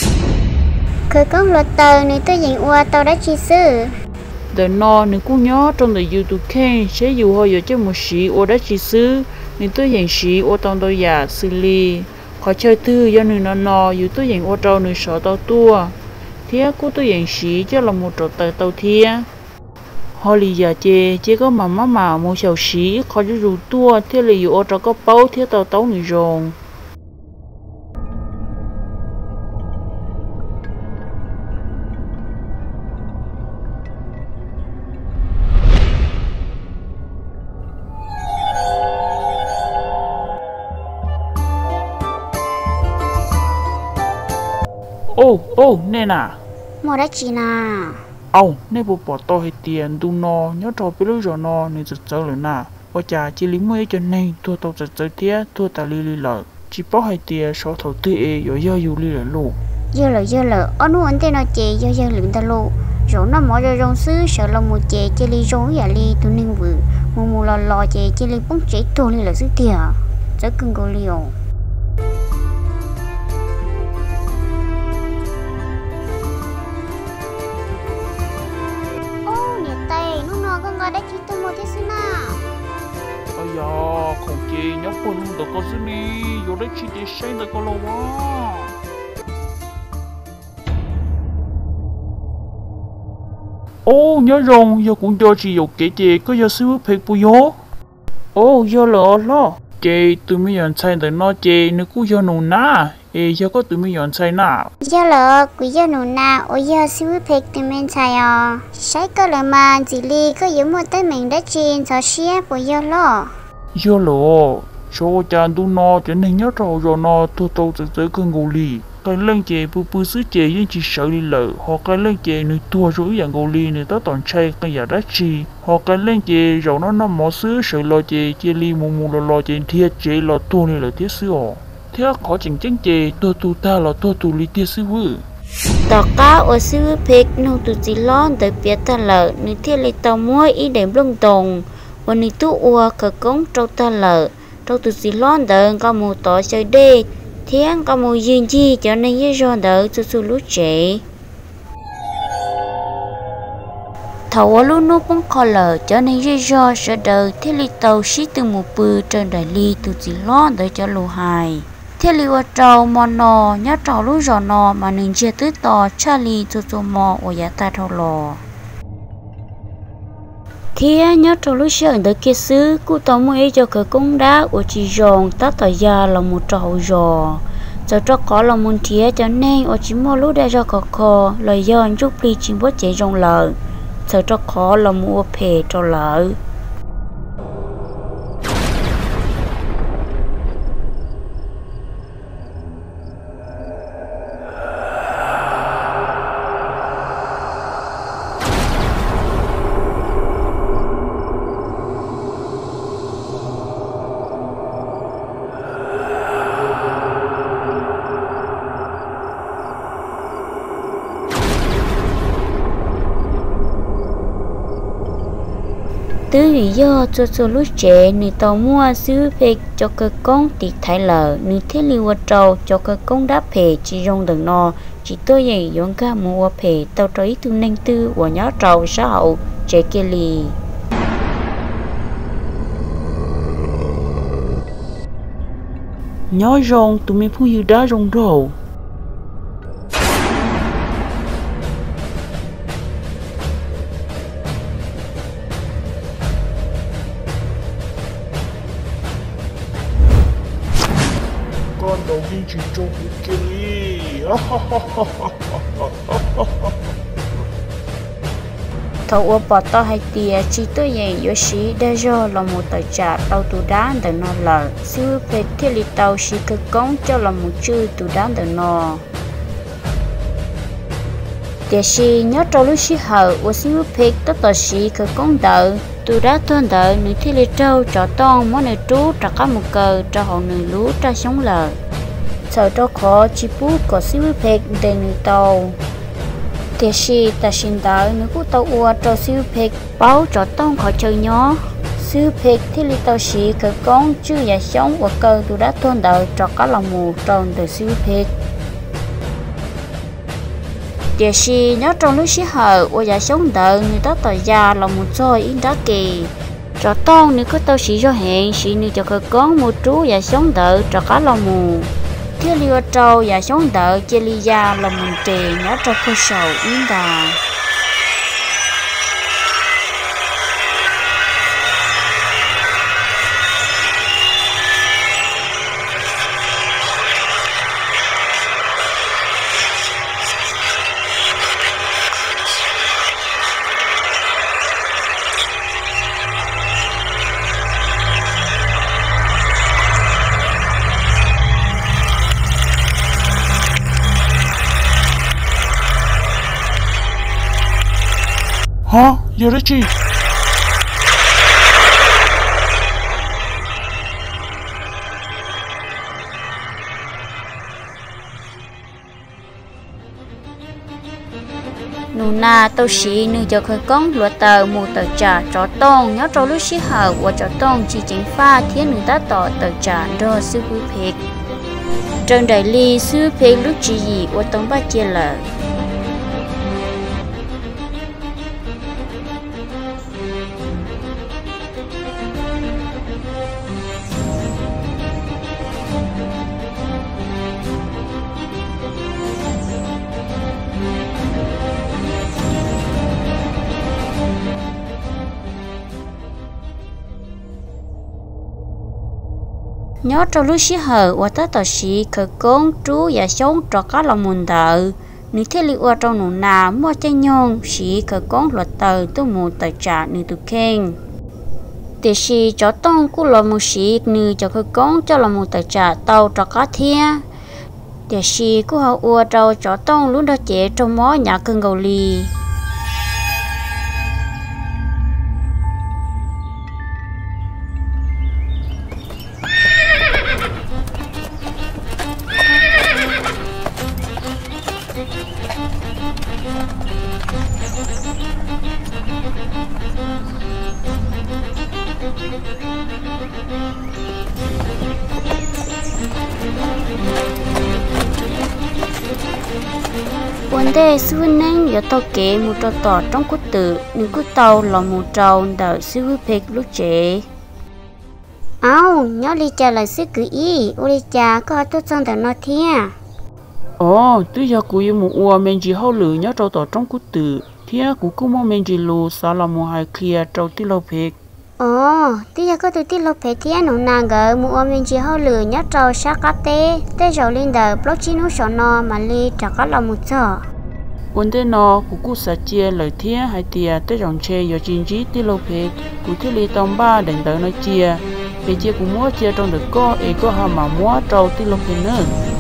khởi công lo tờ nếu tôi dành qua tao đã chi sư đời no nếu cú nhớ trong đời YouTube khen sẽ dù họ giờ cho một sĩ ô đã chi sư nếu tôi dành sĩ ô tông tôi giả xử lý khỏi chơi thư do người nó no dù tôi dành ô trâu người sợ tao tua thế cú tôi dành sĩ cho là một trò tờ tàu thia họ lì giả chê chỉ có mà má mà một xào xí khỏi cho rủ tua thế là dù ô trâu có bao thế tàu tàu người rồng ô ô nè nà mua đã chi nà ô nè bộ bỏ to hay tiền đu no nhớ trò biết lúc rồi no nên giật giật rồi nà ô chà chỉ lý mới cho nên thua tàu giật giật tía thua ta li li lợ chỉ bỏ hay tiền số thầu tư e rồi giờ dù li lợ luôn giờ lợ giờ lợ anh muốn tên nó chè giờ giờ lượn ta luôn rồi nó mở ra rong xứ sợ là một chè chỉ li rong giả li tụi nên vừa một một lò lò chè chỉ li bún chè thua li lợ xứ tiền rất cưng cô liều đã chỉ tôi một thế xí na. Ây da, không chê nhóc con luôn được con xí đi, rồi đấy chỉ để xem được con lâu quá. Ô, nhớ rồi, giờ cũng cho chị dụ kể chị có giờ xíu phê bù gió. Ô, giờ lỡ lo. Chị, tụi mình nhận sai được nó chị, nếu cũng giờ nụ ná. Ê, giờ có tụi mình nhận sai nào. Giờ lỡ, quý giờ nụ ná, ô giờ xíu phê tụi mình sai à. Sai có lỡ mà, chị Ly có giữ một tay mình đã chín, cho xếp bù giờ lỡ. Giờ lỡ, cho chàng tụi nó, cho nên nhớ rồi rồi nó, tôi tôi sẽ tới cơn ngủ lì. Cái lên chè bù bù xứ chè nhưng chỉ sợ đi lợ họ cái lên chè người tua rủi dạng gồ li người ta toàn chay cái giả đắt chi họ cái lên chè rồi nó nó mỏ xứ sợ lo chè chè li mù mù lo lo chè thiệt chè lo tua này là thiết xứ họ thế khó chỉnh chỉnh chè tua tu ta là tua tu li thiết xứ vư tao cá ở xứ phết nô tu chỉ lon tới biết ta lợ người thiết li tao mua ý điểm lung tùng và người tu ua cờ cống trâu ta lợ trâu tu chỉ lon đợi có một tỏi chơi đê thiên có một duyên chi cho nên với do đỡ cho su lú trẻ thầu lú nút bóng kho lờ cho nên với do sẽ đỡ thế li tàu xí từ một bự trên đại ly từ chỉ lo đỡ cho lù hài thế li qua trâu mò nò nhớ trâu lú giò nò mà nên chia tứ to cha li cho cho mò ở nhà ta thâu lò thế nhớ trâu lú sợ đỡ kia xứ cụ tao mới cho cái công đá ở chỉ giòn ta tỏ ra là một trâu giò giờ cho có là muốn thía cho nên ở chỉ mua lúa để cho có kho lời do giúp đi chỉ bớt chế trong lợn giờ cho có là mua phê cho lợn tứ lý do cho cho lúc trẻ nữ tàu mua xứ phê cho cơ công tịt thái lờ nữ thiết lý vật trâu cho cơ công đáp phê chỉ dùng được nọ chỉ tôi vậy dùng cả mua phê tàu tới từ ninh tư của nhớ trâu xã hậu trẻ kia lì nhớ rong tụi mình phu yêu đá rong rầu con đầu tiên chỉ cho bút kia đi thầu ở bỏ to hay tia chỉ tôi vậy yo sĩ đã do là một tờ trả tàu tù đá để nó là siêu phê thiết lý tàu sĩ cơ công cho là một chữ tù đá để nó để sĩ nhớ trâu lúc sĩ hậu ở siêu phê tất tờ sĩ cơ công đợi tù đá thuần đợi nữ thiết lý trâu cho tông món này trú trả cả một cờ cho họ nữ lú ra sống lờ sợ cho khó chỉ bút có siêu phê để nữ tàu thì si ta xin đợi nếu cô tàu ua cho siêu phê báo cho tông khỏi chơi nhó siêu phê thì li tàu sĩ cơ con chưa giả sống và cơ tôi đã thôn đợi cho cả lòng mù tròn từ siêu phê thì si nhớ trong lúc sĩ hờ và giả sống đợi người ta tỏ ra lòng một rồi in đó kỳ cho tông nếu có tàu sĩ cho hẹn sĩ nếu cho cơ con một chú giả sống đợi cho cả lòng mù thiết liêu trâu và sống đợi chia ly gia là mình trì nhớ trong cơ sầu yên đà hả giờ đấy chị nụ na tàu sĩ nữ cho khởi công lúa tờ mù tờ trà chó tông nhớ trâu lúc sĩ hở của chó tông chỉ chính pha thiên nữ ta tỏ tờ trà rồi sư quý phết trên đại ly sư phết lúc chỉ gì của tông ba chia lợ nhớ trong lúc xí hở và tất tỏ sĩ khởi công trú và sống cho các lòng môn đợi nếu thiết lý ở trong nụ nào mua chân nhông sĩ khởi công luật tờ tôi mù tờ trả nếu tôi khen để sĩ cho tông của lòng một sĩ nếu cho khởi công cho lòng một tờ trả tàu cho các thia để sĩ của họ ua trâu cho tông lúc đó chế trong mó nhà cưng gầu lì vấn đề sư nên giờ tàu kế một trò tỏ trong cốt tử nhưng cốt tàu là một trâu đợi sư phết lúc chế áo nhớ đi cha là sư cứ ý ô đi cha có tốt xong để nó thia ồ tôi giờ cụ yêu một ua mình chỉ hậu lử nhớ trâu tỏ trong cốt tử thia cụ cũng mong mình chỉ lù sao là một hai kia trâu tí lâu phết ồ tôi giờ có tôi tí lâu phết thia nụ nàng gỡ một ua mình chỉ hậu lử nhớ trâu sát cá tê tê rồi lên đời blockchain nó sọ nó mà li trả có là một giờ vấn đề nó cụ cụ sẽ chia lời thia hai tia tới dòng chơi giờ chính trị tí lâu phết cụ thiết lý tông ba đến tới nó chia về chia cụ mua chia trong được có ấy có hà mà mua trâu tí lâu phết nữa